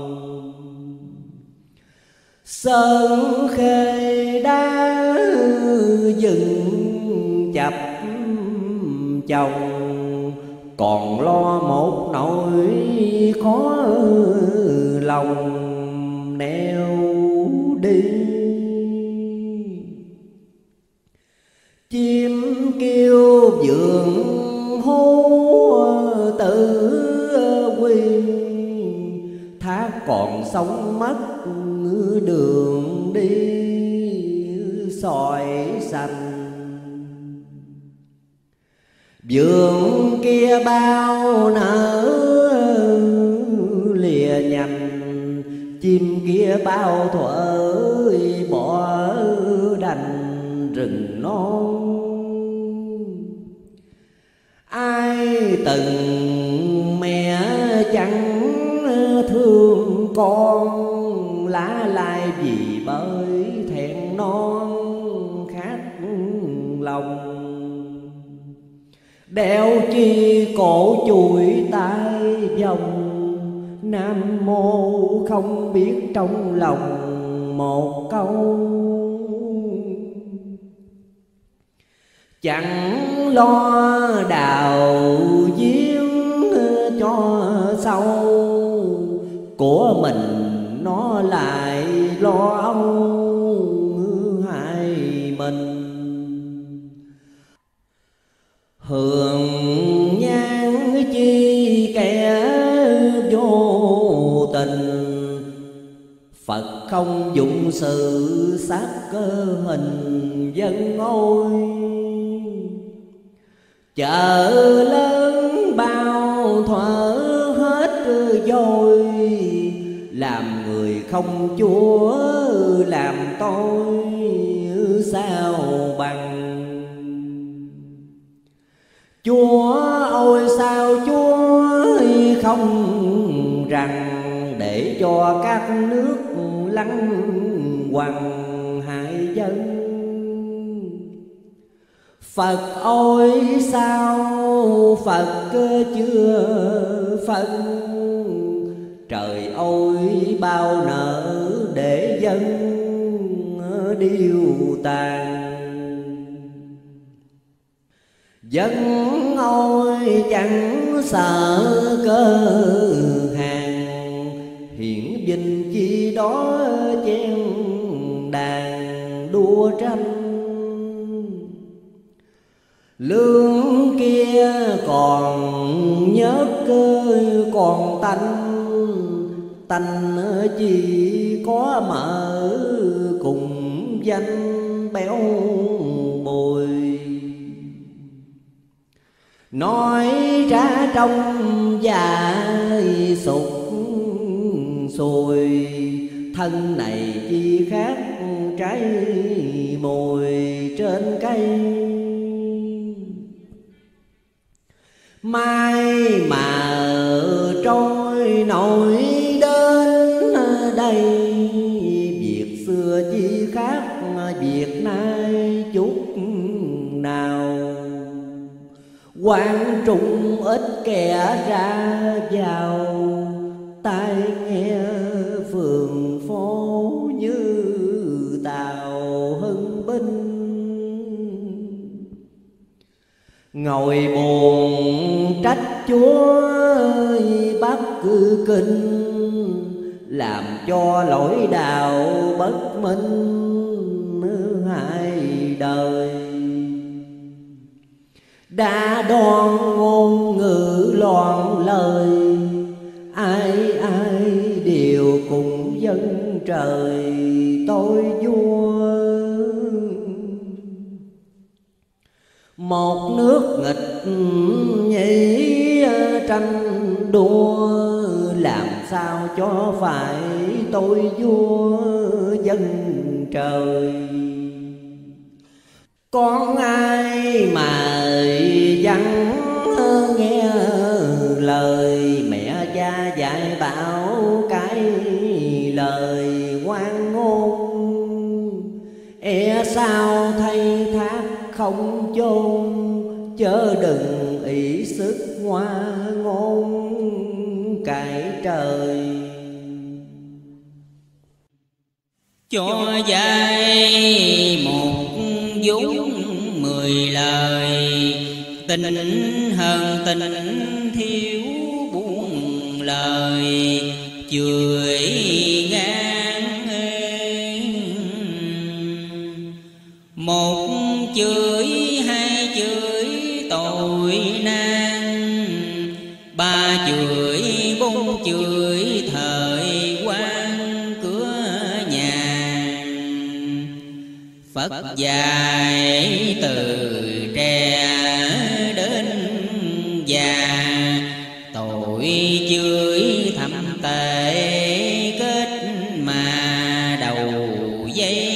Sơn khê đá rừng chập chồng, còn lo một nỗi khó lòng neo đi. Chim kêu vườn hô tự quy, thác còn sống mất đường đi sỏi xanh. Vườn kia bao nở lìa nhành, chim kia bao thuở bỏ đành rừng non. Ai từng mẹ chẳng thương con, lá lai vì bởi thẹn non khát lòng. Đeo chi cổ chuỗi tay vòng, Nam mô không biết trong lòng một câu. Chẳng lo đào giếng cho sâu, của mình nó lại lo âu hại mình. Hường nhang chi kẻ vô Phật không dụng sự sát cơ hình dân ôi. Chợ lớn bao thuở hết rồi, làm người không Chúa làm tôi sao bằng. Chúa ôi sao Chúa không rằng để cho các nước lăng quăng hại dân. Phật ôi sao Phật chưa phân, trời ơi bao nợ để dân điêu tàn. Dân ôi chẳng sợ cơ hàng, hiển vinh chi đó chen đàn đua tranh. Lương kia còn nhớ cơ còn tanh, tanh chỉ có mở cùng danh béo bồi. Nói ra trong dài sụt sùi, thân này chi khác trái mùi trên cây. Mai mà trôi nổi đến đây, việc xưa chi khác việc nay chút nào. Quan trung ít kẻ ra vào, tai nghe phường phố như tàu hưng binh. Ngồi buồn trách Chúa bắt cư kinh, làm cho lỗi đạo bất minh hai đời. Đã đoan ngôn ngữ loạn lời, ai ai đều cùng dân trời tôi vua. Một nước nghịch nhĩ tranh đua, làm sao cho phải tôi vua dân trời. Con ai mà chẳng nghe lời mẹ cha dạy bảo, cái lời ngoan ngôn. E sao thay thác không chôn, chớ đừng ỷ sức hoa ngôn cải trời. Cho dạy một vốn mười lời, tình hơn tình thiếu buồn lời. Chửi ngang một chửi hai chửi tội nan, ba chửi bốn chửi thời quan cửa nhà. Phật dạy từ trẻ đến già, tội chửi thầm tệ kết mà đầu dây.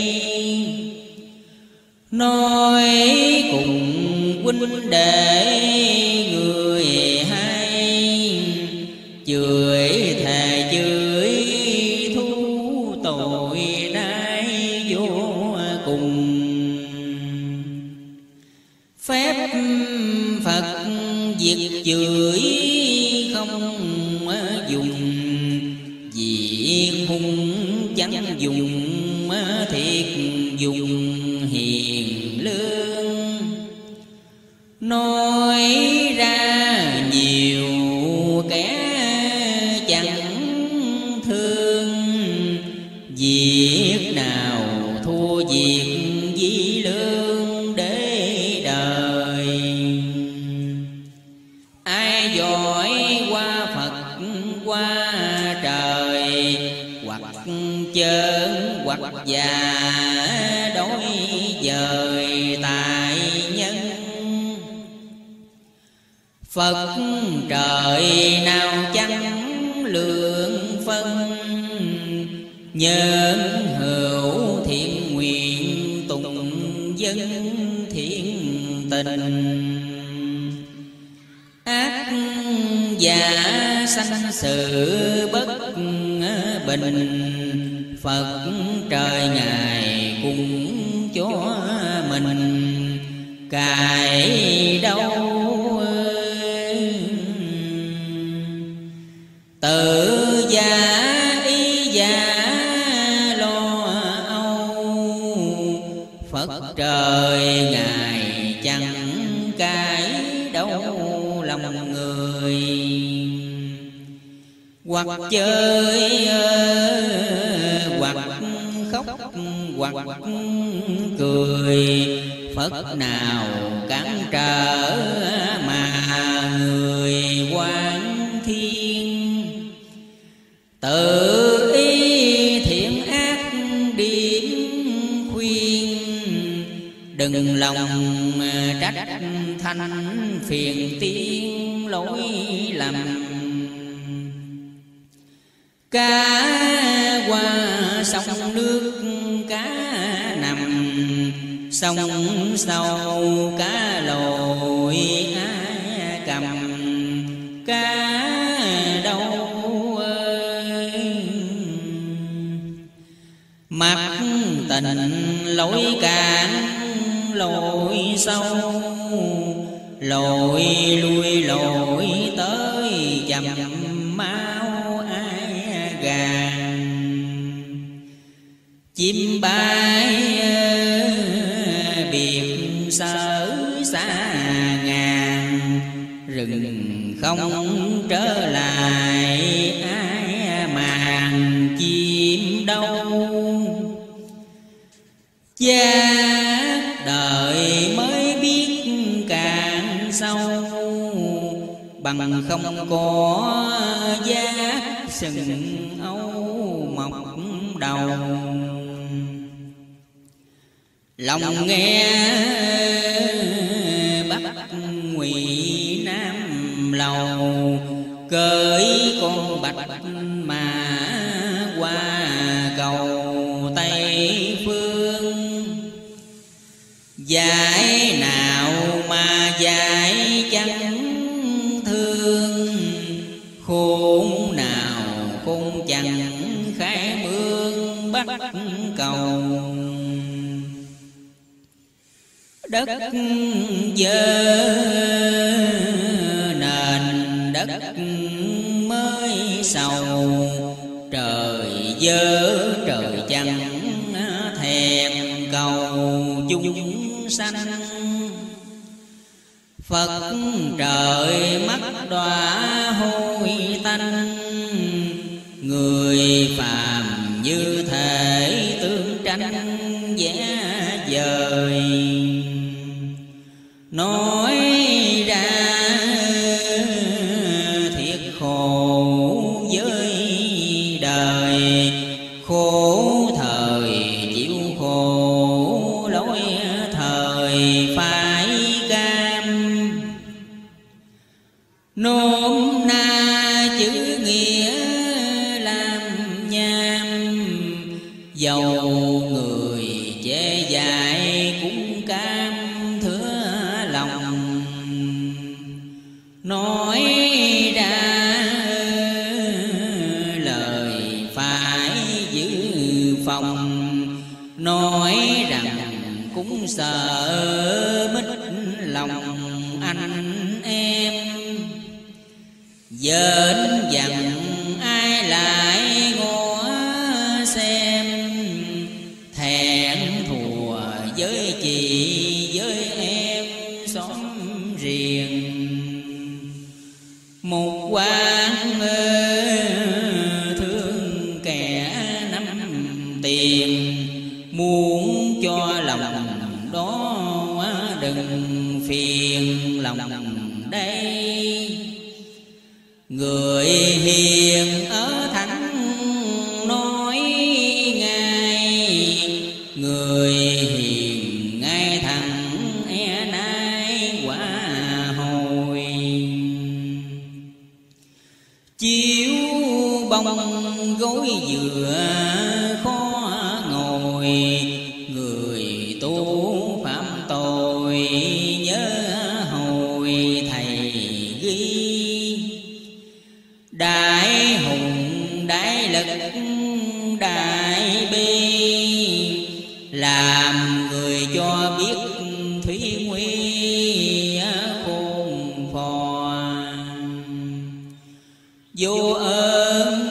Nói cùng huynh đệ người hay, chửi thề chửi thu tội nay vô cùng. Phép Phật diệt chửi không dùng, diệt hung chẳng dùng thiệt dùng hiền lương. Nói ra nhiều kẻ chẳng thương, việc nào thua việc dĩ lương để đời. Ai giỏi qua Phật qua trời, hoặc chơn hoặc già đối dời tại nhân. Phật trời nào chẳng lượng phân, nhân hữu thiện nguyện tụng dân thiện tình. Ác giả sanh sự bất bình, Phật trời Ngài cùng cho mình cài đâu. Tự giả ý giả lo âu, Phật trời Ngài chẳng cái đâu lòng người. Hoặc chơi hoặc khóc hoặc cười, Phật nào cản trở mà người quan thiên. Tự ý thiện ác điểm khuyên, đừng lòng trách thanh phiền tiên lỗi lầm. Cá qua sông nước cá nằm, sông sâu cá lội ai cầm. Cá đâu ơi mặt tình lối cạn lội sâu, lội lui lội tới chậm mau ai gàn. Chim bay biệt sở xa ngàn, rừng không trở lại ai màng chim đâu. Giác đời mới biết càng sâu, bằng không có giác sừng âu mọc đầu. Lòng nghe Bắc Ngụy Nam lầu, cởi con bạch mà qua cầu Tây Phương. Dạy nào mà dạy chẳng thương, khôn nào khôn chẳng khai mương bắt cầu. Đất dơ nền đất mới sầu, trời dơ trời chẳng thèm cầu chúng sanh. Phật trời mắt đọa hôi tanh, người phàm như thể tương tranh vẽ vời. Nói ra thiệt khổ với đời, khổ thời chịu khổ lối thời phải cam. Nôm na chữ nghĩa làm nham, dầu người chê dại cũng cam thưa lòng. Nói ra lời phải giữ phòng, nói rằng cũng sợ mít lòng anh em. Dễn dằn ai lại ngó xem, thẹn thùa với chị với em xóm riêng. Một quan thương kẻ nắm tiền, muốn cho lòng đó đừng phiền lòng đây. Người hiền ở thẳng nói vừa khó ngồi, người tu phạm tội nhớ hồi thầy ghi. Đại hùng đại lực đại bi, làm người cho biết thủy nguy khôn phò. Vô ơn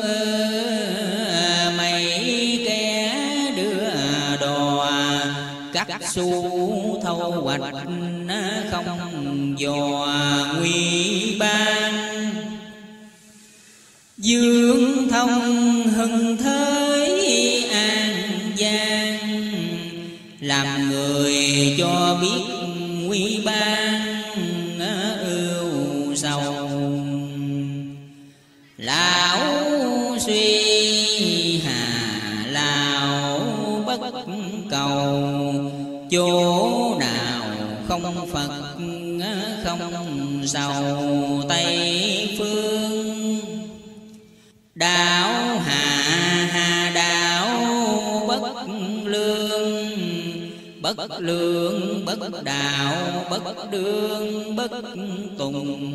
mấy kẻ đưa đò, cắt xu thâu hoạch không dò nguy ban. Dương thông hưng thới an giang, làm người cho biết nguy ban ưu sầu. Lão suy hà lão bất cầu, chỗ nào không Phật không sầu Tây phương. Đạo hà hà đạo bất lương, bất lương bất đạo, bất đương bất tùng.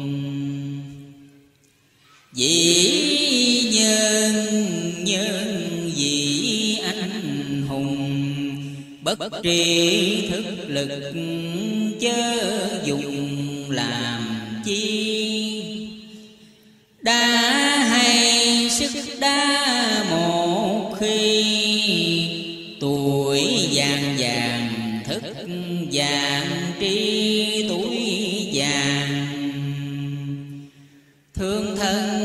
Dĩ nhân nhân dĩ anh hùng, bất tri thức lực chớ dùng làm chi. Đã hay sức đa một khi, tuổi vàng vàng thức vàng tri tuổi vàng. Thương thân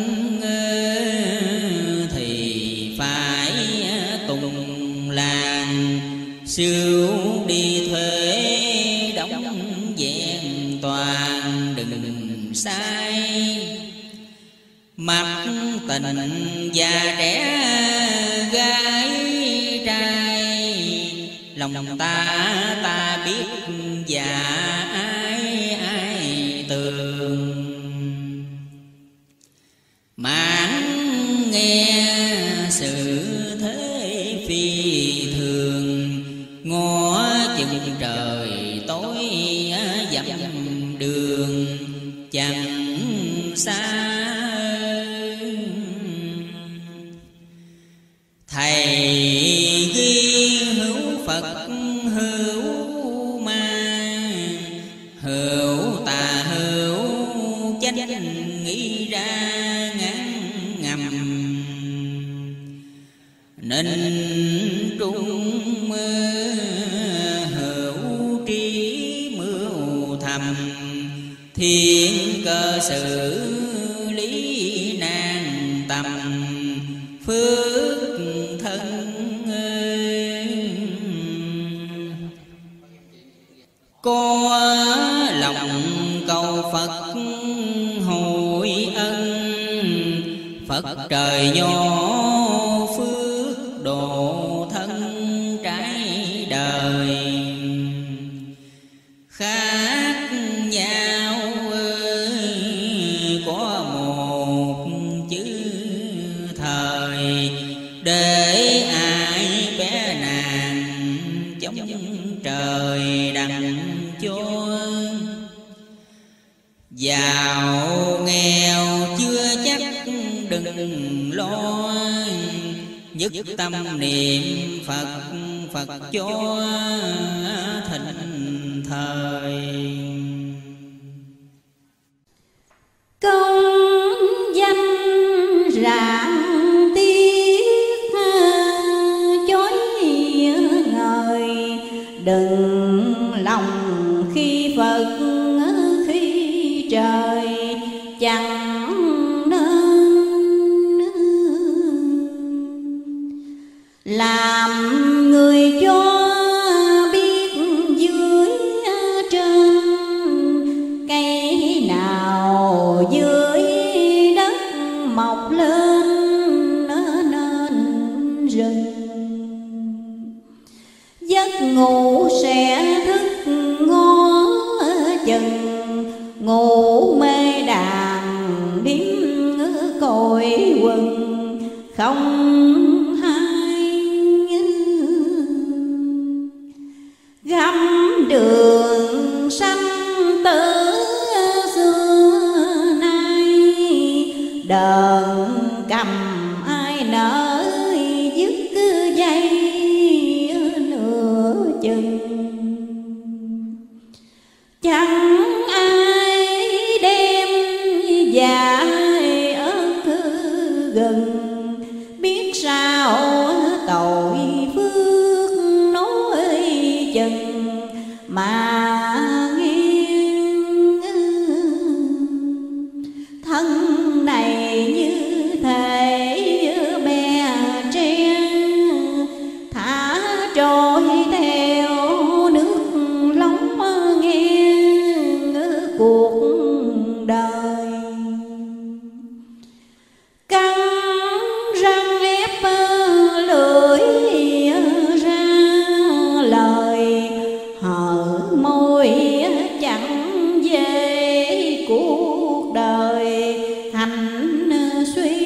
thì phải tùng làng, siêu đi thuế đóng vẹn toàn đừng sai. Mặc tình già trẻ gái trai, lòng ta ta biết và ai ai tường. Mãn nghe sự thế phi thường, ngó chừng trời tối dặm đường chẳng xa. Thầy ghi hữu Phật hữu ma, hữu tà hữu chánh nghĩ ra ngán ngầm. Nên trung hữu trí mưu thầm, thiên cơ sự lý nan tầm. Phước thân có lòng cầu Phật hồi ân, Phật trời nho phước độ thân trái đời. Khác nhau có một chữ thời, để ai bé nàng chống trời đặng cho. Giàu nghèo chưa chắc đừng lo, nhất tâm niệm Phật Phật cho thịnh thời. Công danh rạng tiếc chói ngời, đừng lòng khi Phật khi trời chẳng nên. Làm người cho biết dưới trên, cây nào dưới đất mọc lên nên rừng. Giấc ngủ sẽ thức ngó chừng, ngủ mê đàn điếm cội quần không trôi theo nước lóng nghiêng cuộc đời. Cắn răng ép lưỡi ra lời, hở môi chẳng về cuộc đời thành suy.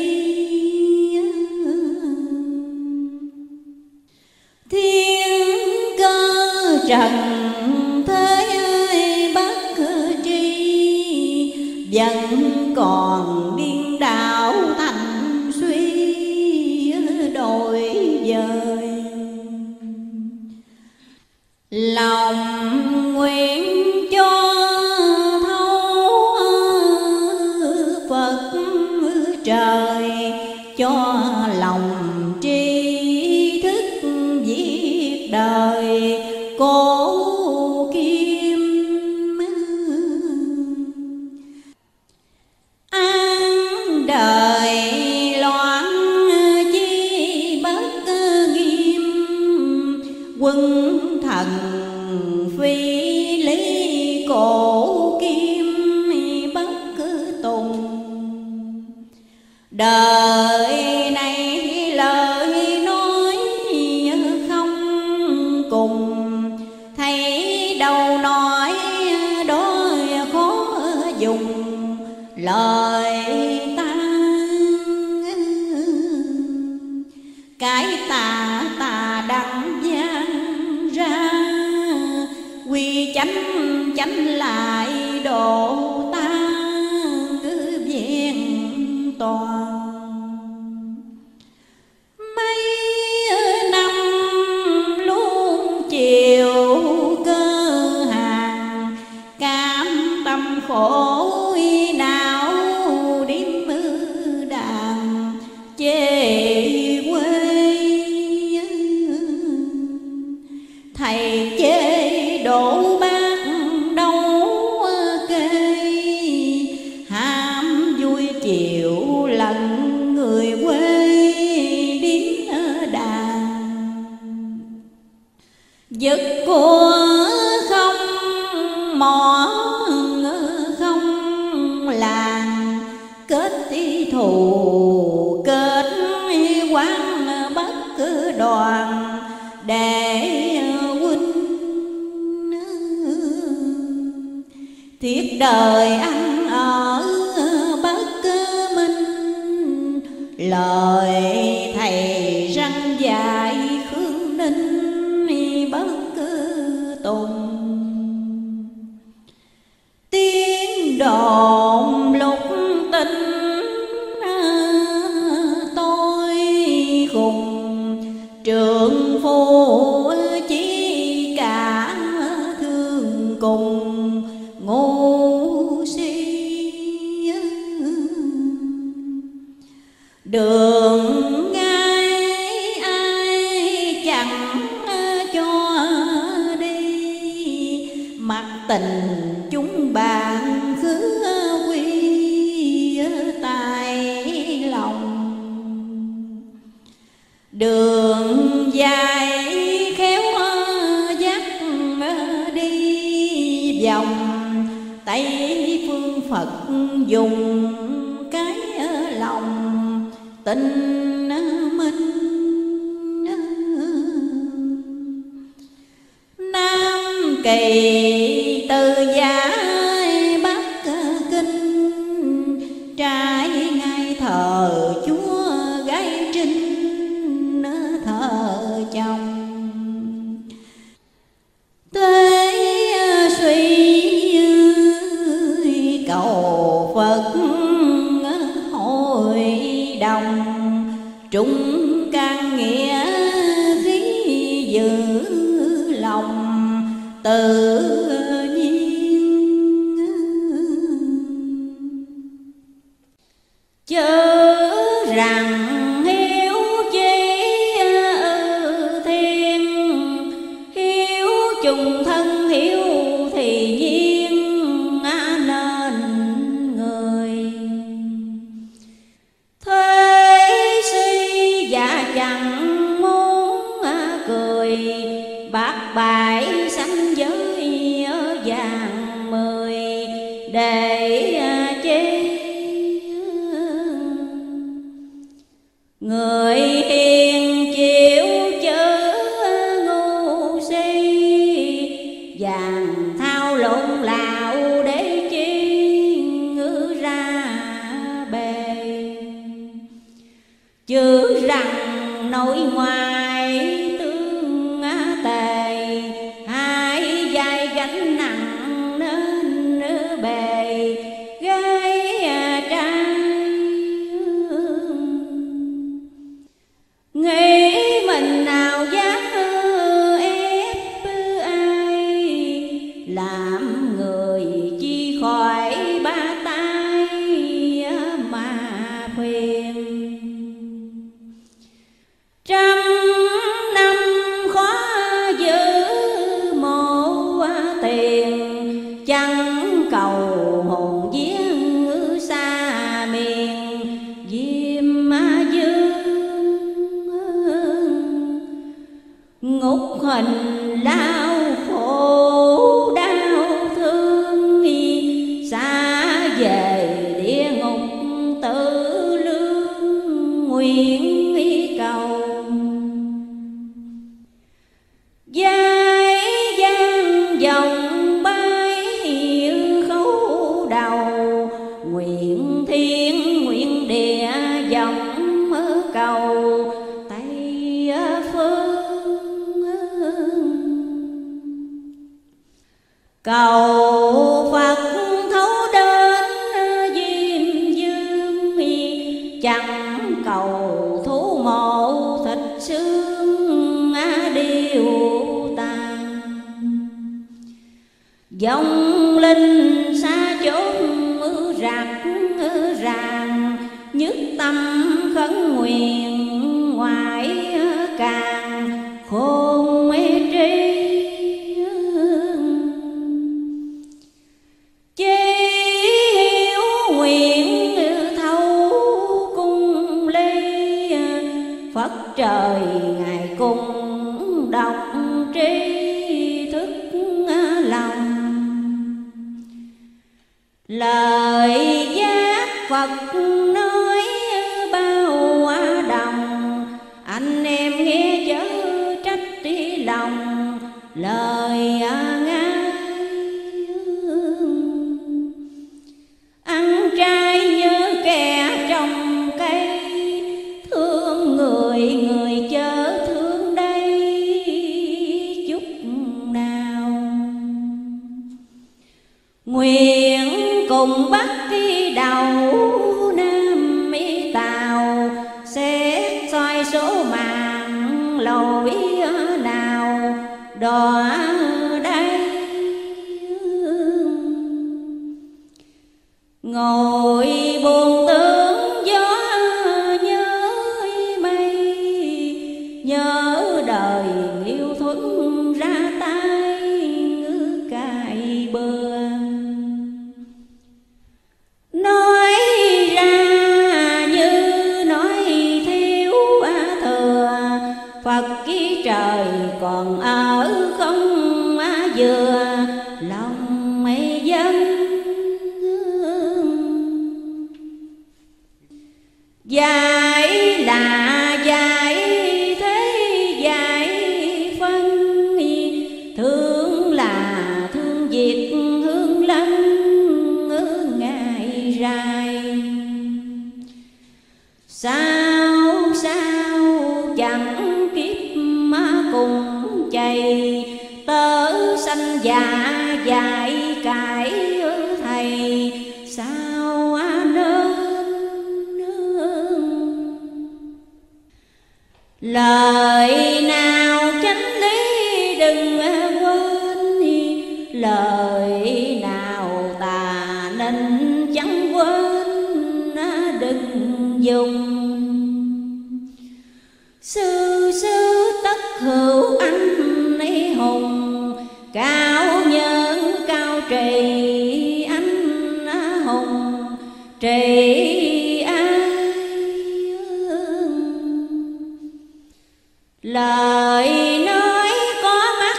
Thiên cơ trần thế bất tri, vẫn còn điên đảo thành suy đổi dời. Lòng nguyện cho thấu Phật trời, cho lòng tri thức viết đời cố kim. An đời loạn chi bất nghiêm, quân thần phi lý cổ kim bất tùng. Đời này lời nói không cùng, thấy đâu nói đôi khó dùng lời ta. Cái tà tà đặng gian ra, quy chánh chánh lại độ ta cứ vẹn toàn. Mấy năm luôn chiều cơ hàng, cam tâm khổ não điếm đàn chê quê. Thầy chê đổ bát đâu kê, ham vui chịu lần người quê điếm đàn. Giật của không mỏ không làng, kết thù kết quán bất cứ đoàn để huynh. Thiết đời anh ở bất minh, lời thầy răng dạy khương ninh bất cứ tùng. Tiếng đồn lục tình tôi cùng, trượng phu chỉ cả thương cùng ngu si. Đường ngay ai chẳng cho đi, mặc tình chúng bạn cứ quy tài lòng. Đường dài khéo dắt đi vòng, Tây phương Phật dùng cái lòng tinh minh. Nam Kỳ từ giả Bắc Kinh, trái ngay thờ Chúa gái trinh thờ chồng. Tuế suy cầu Phật hội đồng, trung can nghĩa khí giữ lòng tự nhiên. Chớ rằng hiếu chí thiên, hiếu chung thân hiếu thì nhiên nên người. Thế suy dạ chẳng muốn cười, bát bại sanh giới vàng mười để chi. Người hiền chịu chữ ngu si, vàng thao lộn lạo để chi ngữ ra bề. Chứ rằng nội ngoài tương tề, hai vai gánh nặng nên bề gái trai. Nghĩ mình nào dám ép ai, làm người chi khỏi ba tay mà khuyên. Trăm năm khó giữ một tiền, chẳng cầu hồn viếng xa miền Diêm Dương. Ngục hình lao khổ đau thương, xa về địa ngục tự lương nguyện cầu. Giai gian dòng bay khấu đầu, nguyện thiên nguyện địa dòng cầu Tây phương. Cầu Phật thấu đến Diêm Dương, chẳng cầu thú mộ thịt xương điêu tàn. Dòng linh xa chốn rạc ràng, nhất tâm khấn nguyện ngoại càng khôn mê tri. Chí hiếu nguyện thâu cung ly, Phật trời ngài cùng đọc tri thức lòng. Lời giác Phật nói bao đồng, anh em nghe chớ trách đi lòng lời ngài. Ăn trai như kẻ trồng cây, thương người người chớ thương đây chút nào. Nguyện cùng bắt đi đầu Nam Mỹ Tàu, xét soi số mạng lỗi nào đò đây. Ngồi buồn tướng gió nhớ mây, nhớ đời yêu thuận ra tay cài bừa. Nói ra như nói thiếu thừa, Phật ký trời còn ở không vừa lòng mây dân. Dạy là dạy thế dạy phân, thương là thương việc hương lân ngày dài. Sao sao chẳng kiếp mà cùng chày, tớ sanh già dạy cải thầy sao nên. Lời nào chánh lý đừng quên, lời nào tà nên chẳng quên đừng dùng. Sư sư tất hữu anh ấy hùng, cao nhân cao trì anh hùng trì ai. Lời nói có má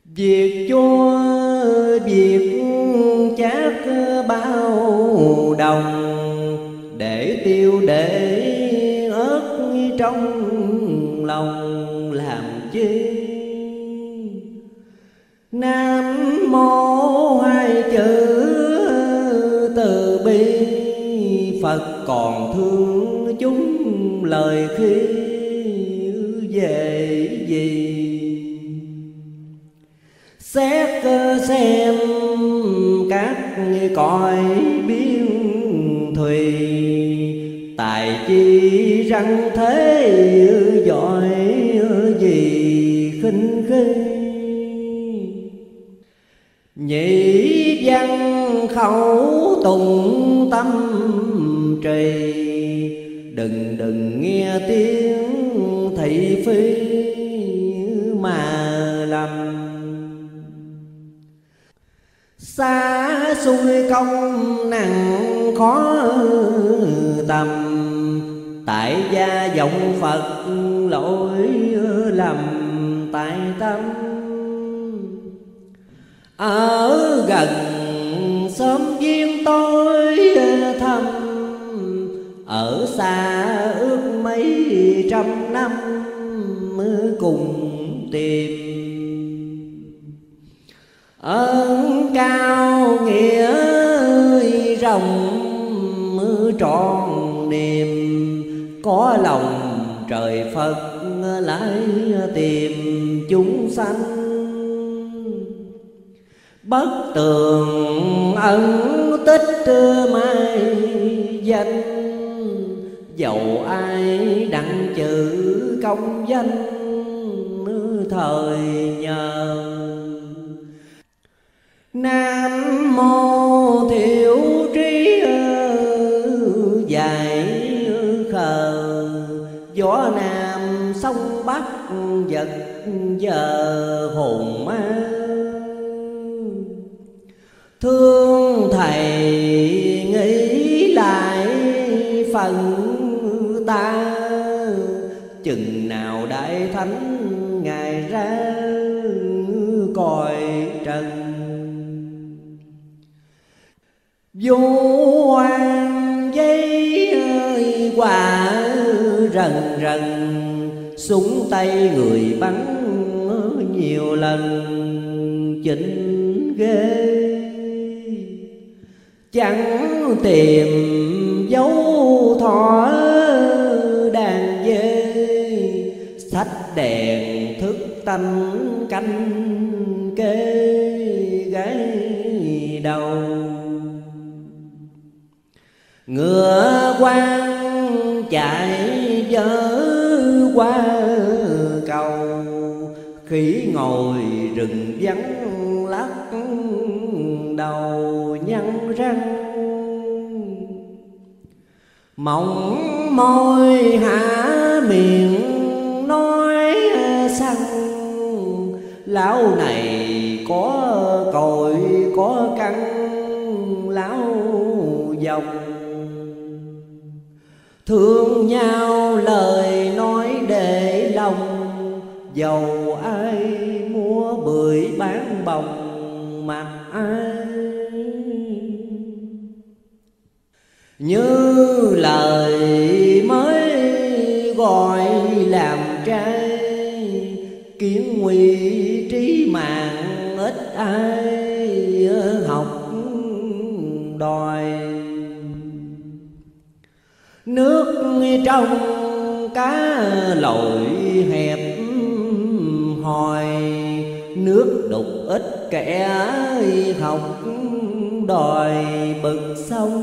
Việc chua việc chát bao đồng, để tiêu để ớt trong lòng làm chi. Nam mô hai chữ từ bi, Phật còn thương chúng lời khi về gì. Xét xem các cõi biên thùy, tài chi răng thế giỏi gì khinh khi. Nhĩ văn khẩu tùng tâm trì, đừng đừng nghe tiếng thị phi mà lầm. Xa xui công nặng khó tầm, tại gia vọng Phật lỗi lầm tại tâm. Ở gần xóm duyên tôi thăm, ở xa ước mấy trăm năm cùng tìm. Ơn cao nghĩa rộng trọn niềm, có lòng trời Phật lại tìm chúng sanh. Bất tường ân tích mai danh, dầu ai đặng chữ công danh thời nhờ. Nam mô Thiểu Trí dạy khờ, gió nam sông bắc vật giờ hồn ma. Thương thầy nghĩ lại phần ta, chừng nào đại thánh ngài ra cõi trần. Vô hoang giấy quả rần rần, súng tay người bắn nhiều lần chỉnh ghê. Chẳng tìm dấu thỏ đàn dê, sách đèn thức tanh canh kê gái đầu. Ngựa quan chạy dở qua cầu, khỉ ngồi rừng vắng lắc đầu nhăn răng. Mỏng môi há miệng nói xăng, lão này có cội có căn lão dòng. Thương nhau lời nói để lòng, dầu ai mua bưởi bán bồng mặt ai. Như lời mới gọi làm trai, kiến nguy trí mạng ít ai học đòi. Nước trong cá lội hẹp hòi, nước đục ít kẻ học đòi bực sông.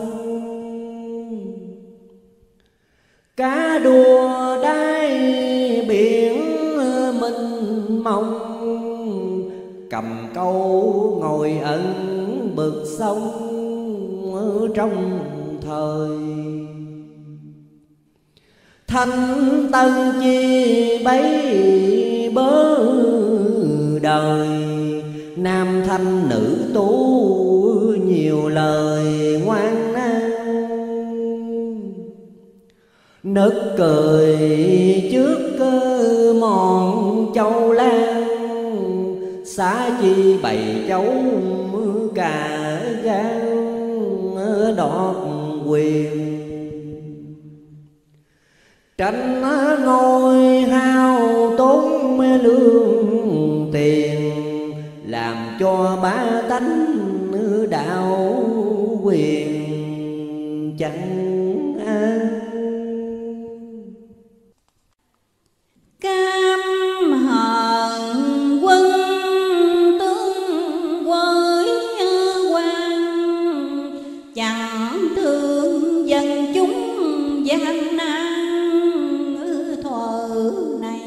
Cá đua đáy biển mênh mông, cầm câu ngồi ẩn bực sông trong thời. Thanh tân chi bấy bớ đời, nam thanh nữ tú nhiều lời ngoan nan. Nức cười trước mòn châu lan, xá chi bày cháu cả gan đọt quyền. Tranh ngôi hao tốn lương tiền, làm cho bá tánh đạo quyền chẳng an. Cam hờn quân tướng với quan, chẳng thương dân chúng gian nan thuở này.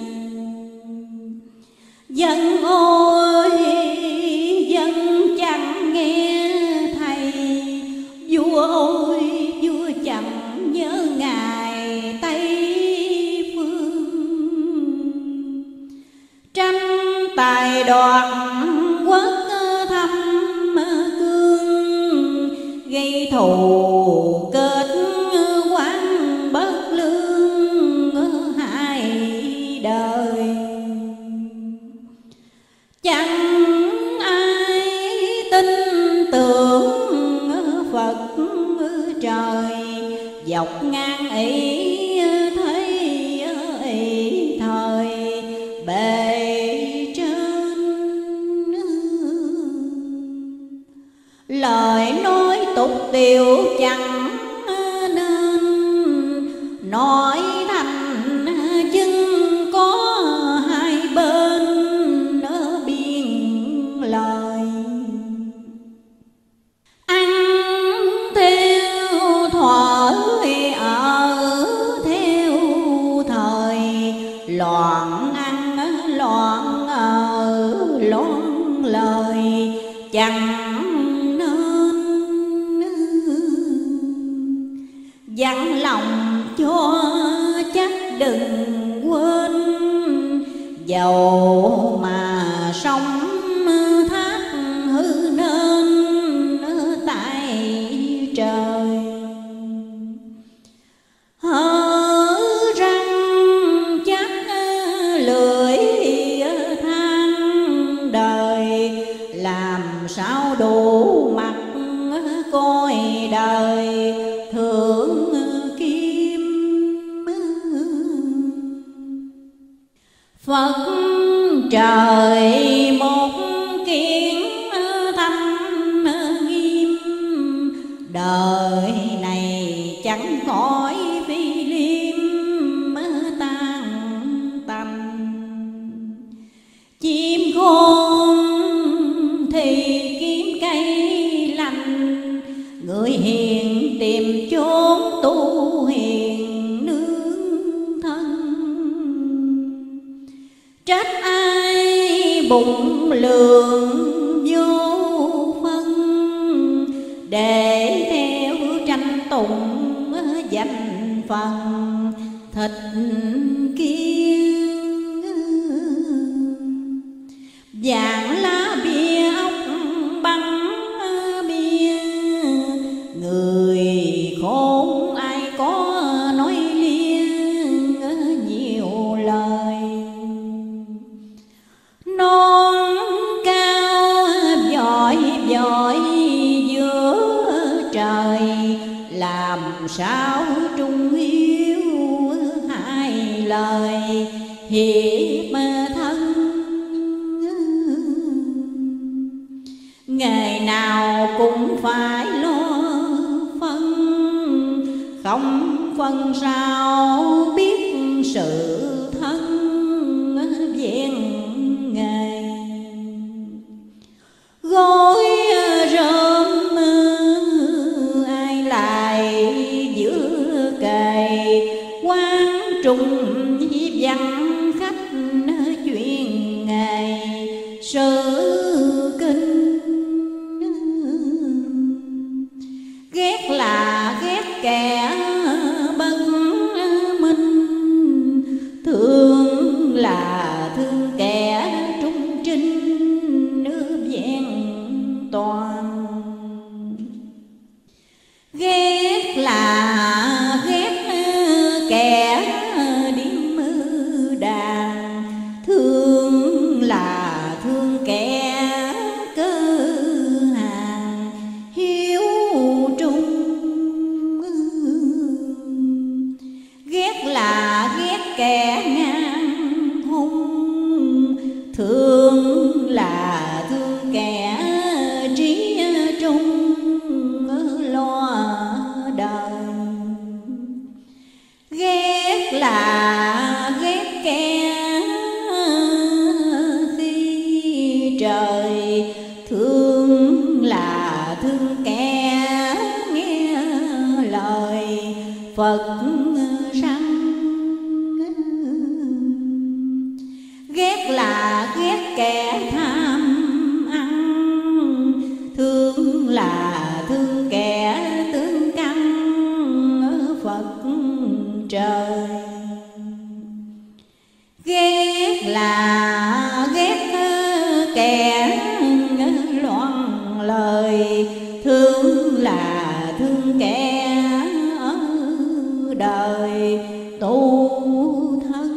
Dân ôi dân chẳng nghe thầy, vua ôi vua chẳng nhớ ngài Tây Phương. Tranh tài đoạt quốc thăm cương, gây thù kết quan bất lương hai đời. Chẳng ai tin tưởng Phật trời, dọc ngang ấy thấy ấy thời bề trên. Lời nói tục tiệu chẳng nên, nói thành chừng có hai bên biên lời. Ăn theo thuở ở theo thời, loạn ăn loạn ở loạn lời chẳng nên. Dặn lòng cho chắc đừng quên, dầu mà sống thác hư nên tại trời. Hở răng chắc lưỡi than đời, làm sao đủ mặt coi đời thượng kim. Phật trời một kiến thanh nghiêm, đời này chẳng khỏi phi liêm tan tành. Chim khôn thì kiếm cây lành, người hiền tìm chốn tu hiền nương thân. Trách ai bụng lượng vô phân, để theo tranh tụng danh phần thịt kiêng. Vàng lá bia ốc băng bia, người khôn ai có nói liên nhiều lời. Non cao giỏi giỏi giữa trời, làm sao trung hiếu hai lời hiệp thân. Ngày nào cũng phải lo phân, không phân sao biết sự thân vẹn ngày. Gối rơm ai lại giữa cày, quán trùng hiếp văn khách chuyện ngày sự kinh. Ghét là ghét kẻ bất minh, thương là thương kẻ trung trinh vẹn toàn. Ghét là ghét kẻ điếm đàn, thương là thương kẻ thương là thương kẻ nghe lời Phật răn. Ghét là ghét kẻ tham ăn, thương là thương kẻ tướng căn Phật trời. Ghét là ghét kẻ loan lời, thương là thương kẻ ở đời tu thân.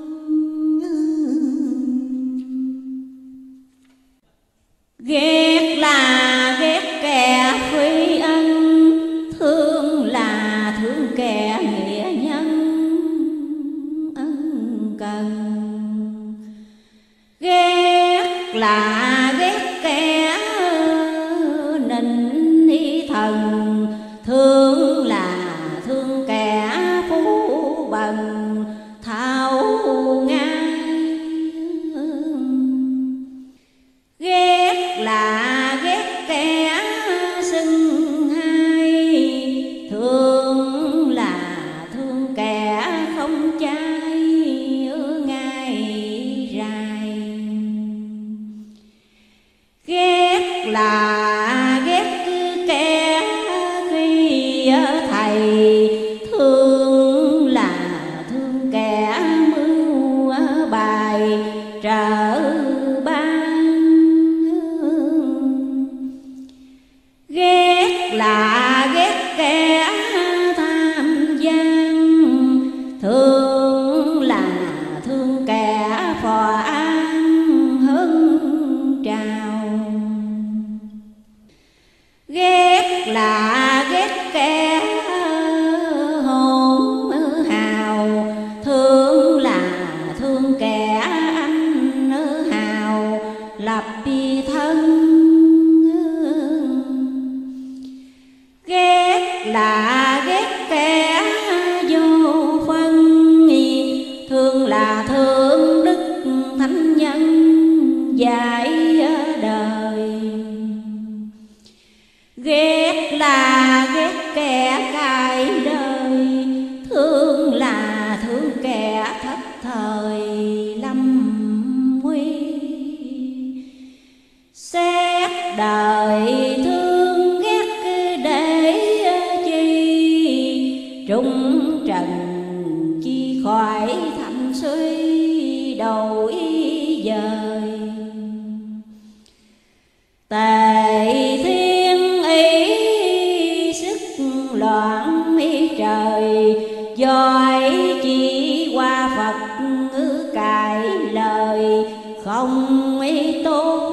Ghét là ghét kẻ phi ân, thương là thương kẻ nghĩa nhân ân cần. Ghét là ghét kẻ nịnh ý thần, thương là thương kẻ phú bần thao ngang. Ghét là ghét kẻ xưng hai, thương là thương kẻ không chai ngay dài. Ghét là ghét kẻ khi thầy, thương là thương kẻ mưu bài trở ban. Ghét là ghét kẻ tham gian, thương là thương kẻ phò an hưng trào. Ghét là ghét kẻ hỗn hào, thương là thương kẻ anh hào lập thân. Ghét là ghét kẻ vô phân, thương là thương đức thánh nhân dạy đời. Ghét là ghét kẻ cài đời, thương là thương kẻ thất thời lâm nguy. Xét đời thương ghét để chi, trung trần chi khỏi thành suy đổi dời. Tề thiên ý sức loạn ý trời, giỏi chỉ qua Phật ngữ cải lời không ý tu.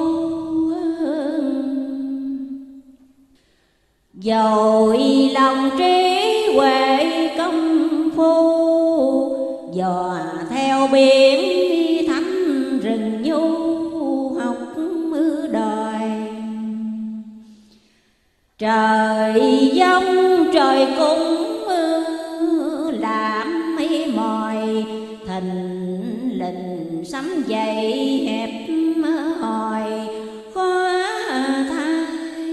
Dồi lòng trí huệ công phu, dò theo biển thánh rừng nhu học đòi. Trời giông trời cũng làm mỏi, thình lình sấm dậy hẹp hòi khó thay.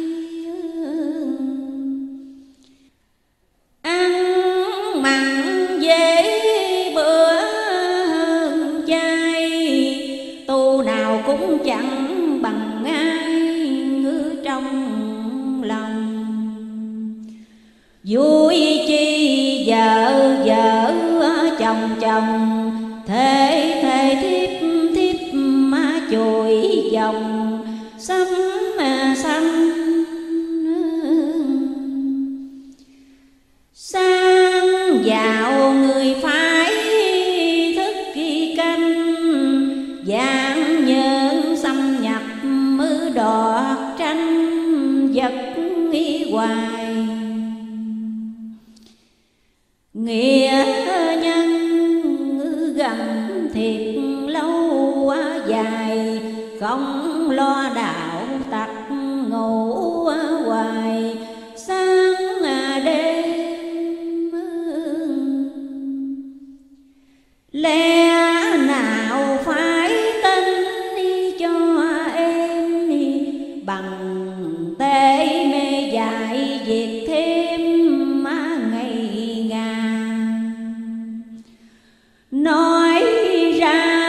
Ăn mặn dễ bữa hơn chay, tu nào cũng chẳng bằng ai ngư trong lòng. Vui chi vợ vợ chồng chồng, thế thế thiếp thiếp má chùi dòng sắm xanh. Sang dạo người phải thức ghi canh, dạng nhân xâm nhập mứ đoạt tranh vật nghi hoài. Nghĩa nhân gần thiệt lâu dài, không lo đạo tặc ngủ hoài sáng đêm. Lẽ nào phải tin cho em bằng tầng tế mê dạy việc thêm má ngày ngàn. Nói ra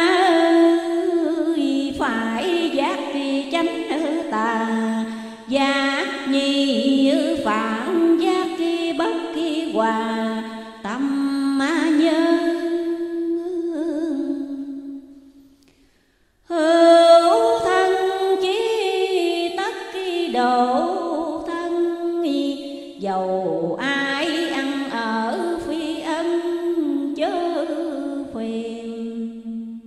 phải giác chánh tà, giác nhi phản giác bất kỳ hòa tâm ma nhân. Hữu thân chí tất độ thân, dầu ai ăn ở phi ân chớ phiền.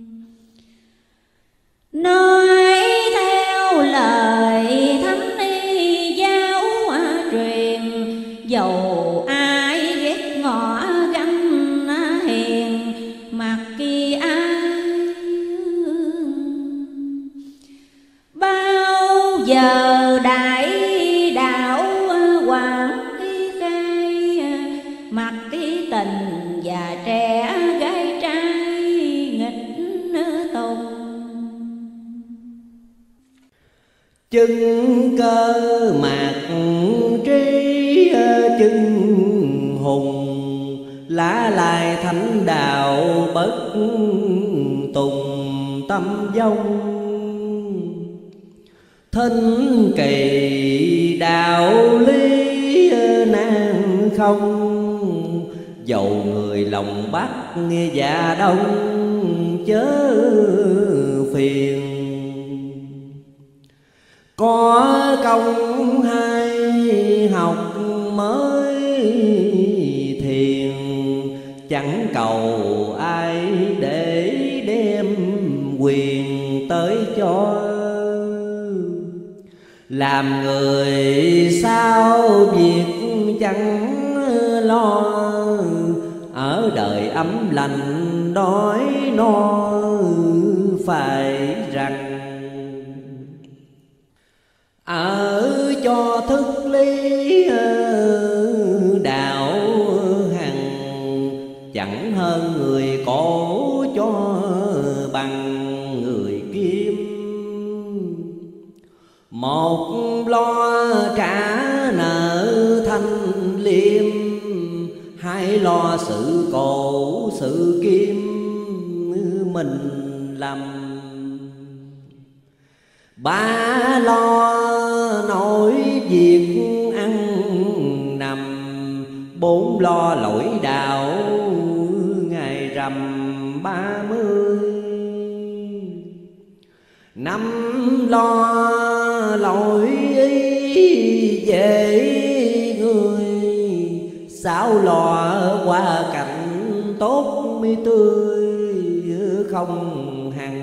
Nói theo lời thánh y giáo truyền, dầu ai ghét ngõ ganh hiền mặc kỳ ai. Bao giờ đại đạo hoàng khai, mặc cái tình già trẻ gái trai nghịch tùng. Chân cơ mạc trí chân hùng, lá lai thánh đạo bất tùng tâm dông. Thinh kỳ đạo lý nan không, dầu người lòng Bắc nghe dạ đông chớ phiền. Có công hay học mới thiền, chẳng cầu ai để đem quyền tới cho. Làm người sao việc chẳng lo, ở đời ấm lành đói no phải rằng. Ở cho thức lý đạo hằng, chẳng hơn người cổ cho bằng người kim. Một lo trả nợ thanh liêm, hai lo sự cổ sự kim mình làm. Ba lo nổi việc ăn nằm, bốn lo lỗi đạo ngày rằm ba mươi. Năm lo lỗi về người, sáu lo qua cảnh tốt mi tươi không hằng.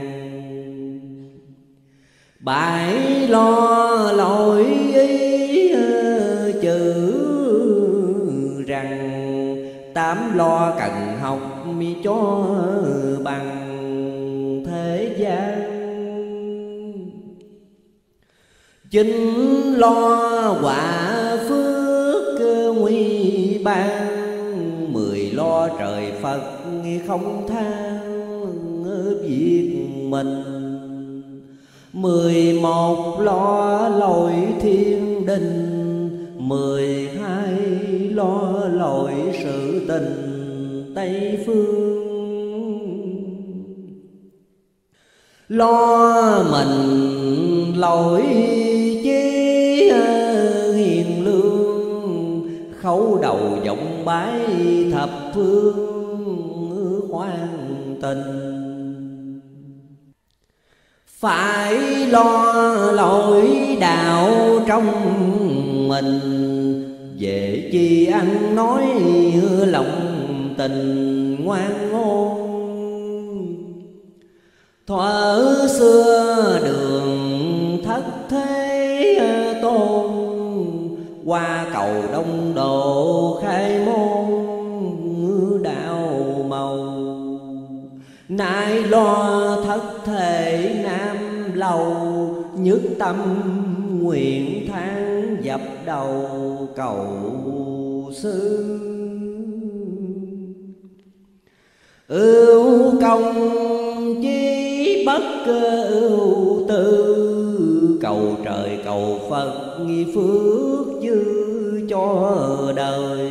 Bảy lo lỗi ý chữ rằng, tám lo cần học mi cho bằng thế gian. Chín lo quả phước nguy ban, mười lo trời Phật không than việc mình. Mười một lo lỗi thiên đình, mười hai lo lỗi sự tình Tây phương. Lo mình lỗi chí hiền lương, khấu đầu vọng bái thập phương khoan tình. Phải lo lỗi đạo trong mình, về chi ăn nói lòng tình ngoan ngôn. Thuở xưa đường thất thế tôn, qua cầu đông độ khai môn đạo màu. Nay lo thất thể nam lầu, nhất tâm nguyện than dập đầu cầu sư. Ưu công chí bất ưu tư, cầu trời cầu Phật nghi phước dư cho đời.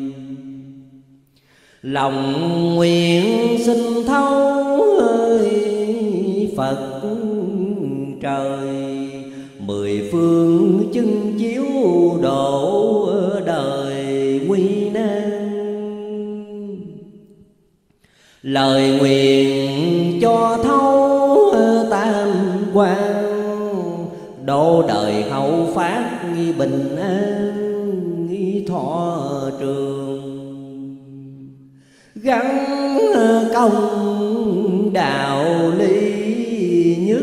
Lòng nguyện xin thấu ơi Phật trời, mười phương chứng chiếu độ đời nguy nan. Lời nguyện cho thấu tam quan, độ đời hậu phát nghi bình an nghi thọ trường. Gắn công đạo lý nhất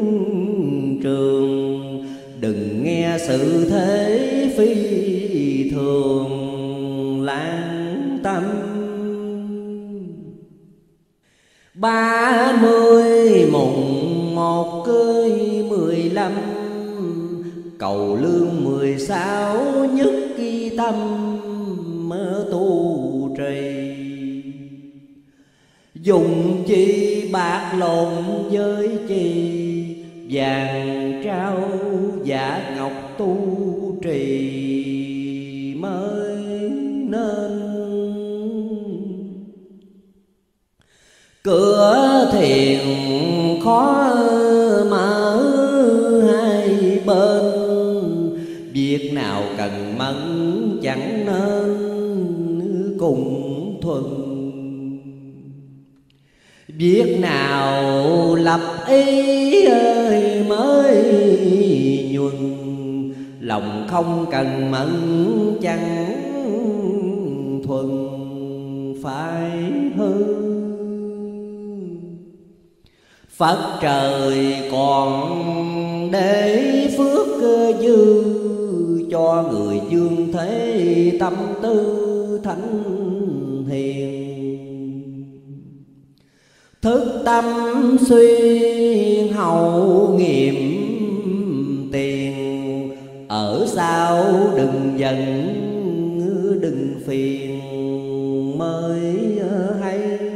trường, đừng nghe sự thế phi thường lãng tâm. Ba mươi mùng một cơi mười lăm, cầu lương mười sáu nhất kỳ tâm mơ tu trì. Dùng chi bạc lộn với chi, vàng trao dạ ngọc tu trì mới nên. Cửa thiền khó mở hai bên, việc nào cần mẫn chẳng nên cùng thuần. Việc nào lập ý ơi mới nhuần, lòng không cần mẫn chẳng thuần phải hư. Phật trời còn để phước dư, cho người dương thế tâm tư thánh hiền. Thức tâm xuyên hậu nghiệm tiền, ở sau đừng giận đừng phiền mới hay.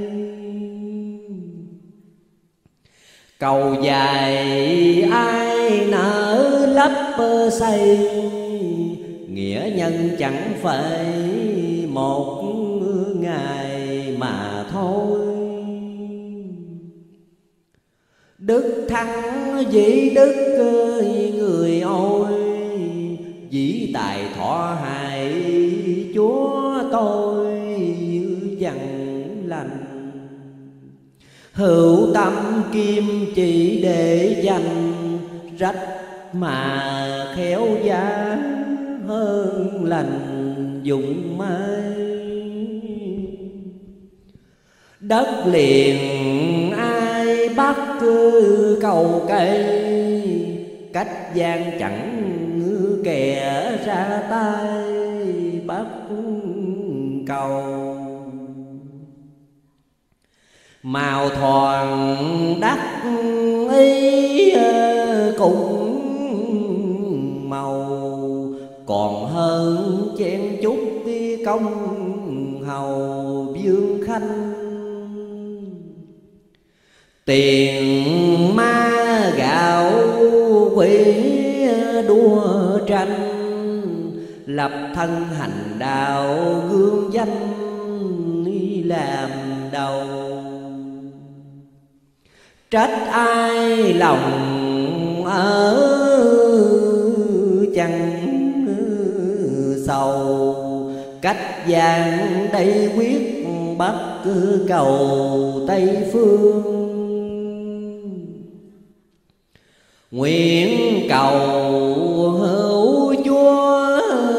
Cầu dài ai nỡ lấp xây, nghĩa nhân chẳng phải một ngày mà thôi. Đức thắng dĩ đức người ôi, dĩ tài thọ hại Chúa tôi dằn lành. Hữu tâm kim chỉ để dành, rách mà khéo giá hơn lành dụng mai. Đất liền ai bắt cầu cây, cách gian chẳng kẻ ra tay bắt cầu. Màu thoàn đắc ý cũng màu, còn hơn chen chút công hầu vương khanh. Tiền ma gạo quỷ đua tranh, lập thân hành đạo gương danh làm đầu. Trách ai lòng ở chẳng sầu, cách gian đây quyết bắt cầu Tây Phương. Nguyện cầu hữu Chúa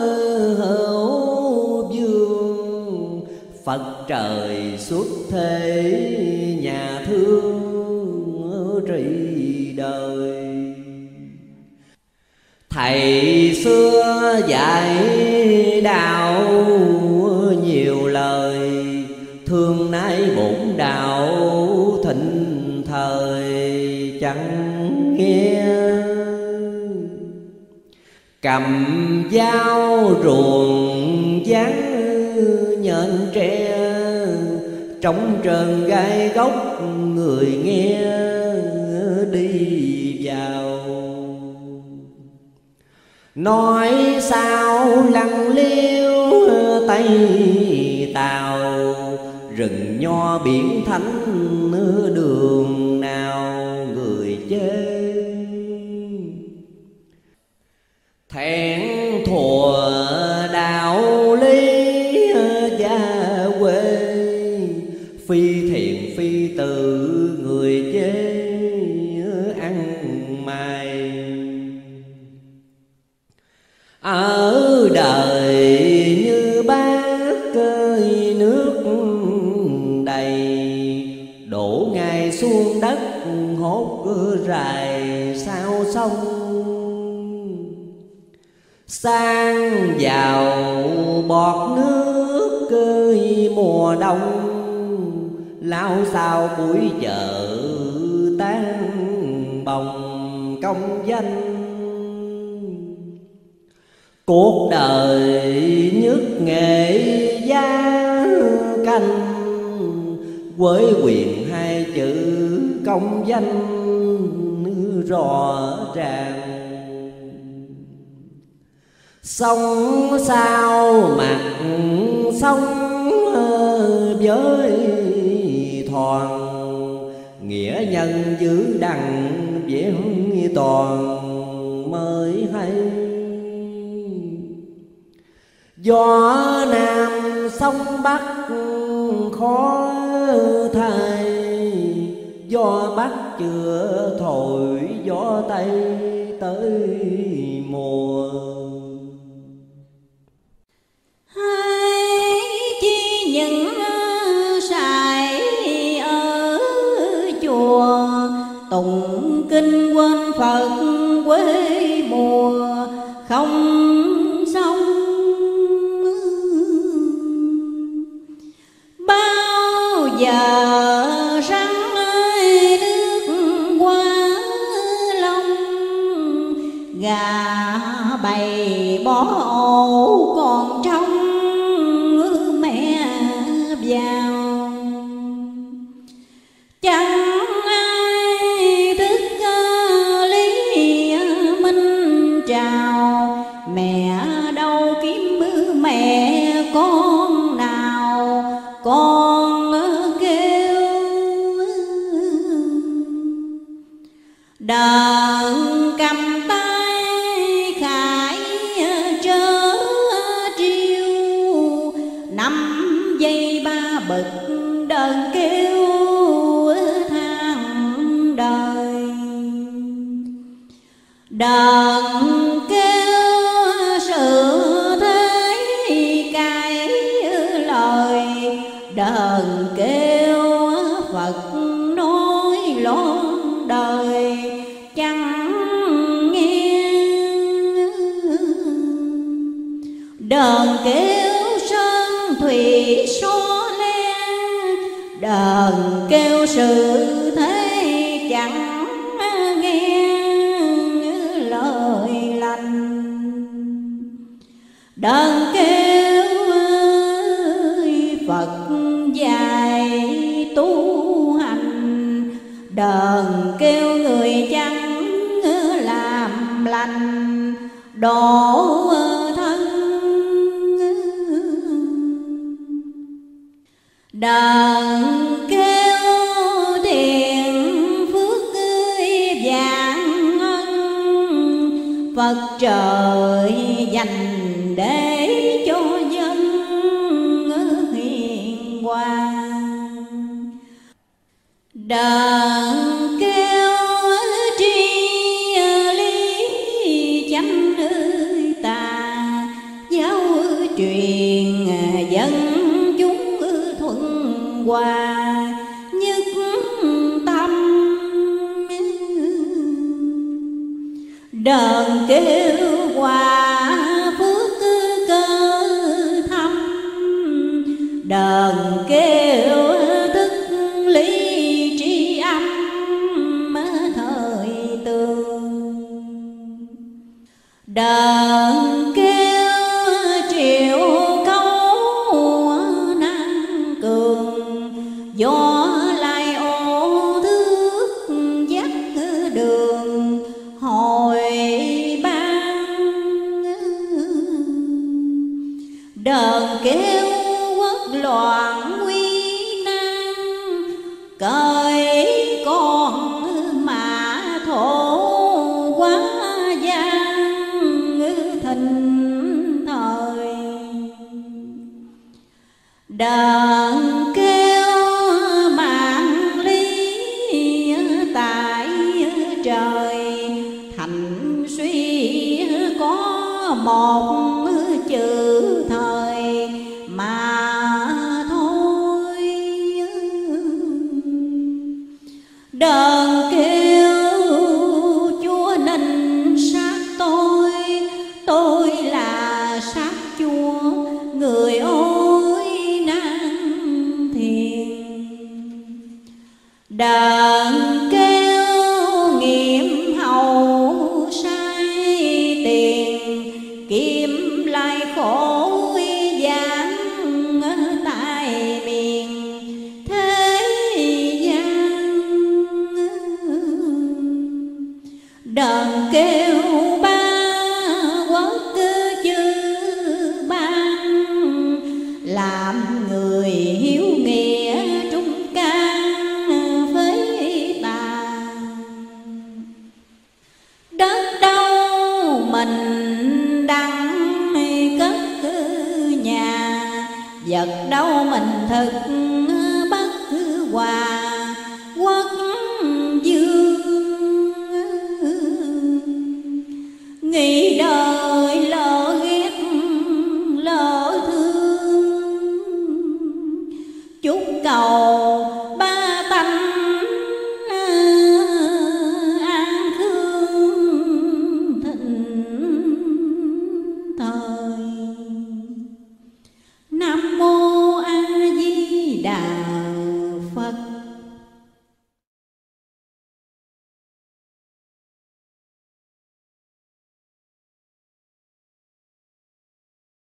hữu vương, Phật trời xuất thế nhà thương trị đời. Thầy xưa dạy đạo nhiều lời, thương nay bổn đạo thịnh thời chẳng nghe. Cầm dao ruồng dáng nhện tre, trống trơn gai góc người nghe đi vào. nói sao lăng liêu Tây Tàu, rừng nho biển thánh đường nào người chê. Thẹn thùa đạo lý gia quê, phi thiện phi từ người chê ăn mày. Ở đời như bát cơi nước đầy, đổ ngay xuống đất hốt rài sao sông. Sang vào bọt nước cơi mùa đông, lao sao cuối chợ tan bồng công danh. Cuộc đời nhất nghệ gia canh, với quyền hai chữ công danh rõ ràng. Sông sao mặt sông với thoàn, nghĩa nhân giữ đằng vẹn toàn mới hay. Gió Nam sông Bắc khó thay, gió Bắc chưa thổi gió Tây tới mùa. Hai chi những sài ở chùa, tụng kinh quên Phật quê mùa không xong. Bao giờ răng nước qua lông, gà bầy bỏ ổ còn trong mẹ vào. Chẳng ai thức lý minh trào, mẹ đâu kiếm mẹ con nào con kêu. Đờn cầm tay khải trớ triêu, năm giây ba bực đờn kêu than đời. Đờn kêu sự thế cải lời, đờn kêu Phật nói lon đời chẳng nghe. Đờn kêu sơn thủy xó len, đờn kêu sự thế chẳng nghe lời lành. Đờn kêu Phật dạy tu hành, đờn kêu người chẳng làm lành độ thân. Đờn kêu thiện phước vạn ân, Phật trời dành để cho dân hiền hòa. Đờn kêu tri lý chánh tà, giáo truyền dân chúng thuận hòa nhất tâm. Đờn kêu hòa phước cơ thâm, đờn kêu thức lý tri âm thời tương. Đờn kêu triệu câu năng cường, gió lai ô thước dắt đường hồi ban. đờn kêu quốc loạn nguy nan, cởi con mà thổ quá gian thịnh thời. Đờn kêu mạng ly tại trời, thành suy có một chữ thời mà thôi. Đờn kêu Chúa ninh sát tôi, tôi là sát Chúa, người ôi nan thiền. Đờn kêu nghiệm hầu sai tiền, kiếm lai khổ giảng tại miền thế gian. Đờn kêu ba quốc chư ban, làm người hiếu nghĩa trung can với ta. Đất đâu mình đặng cất nhà, vật đâu mình thực bất hòa quốc dương. Nghĩ đời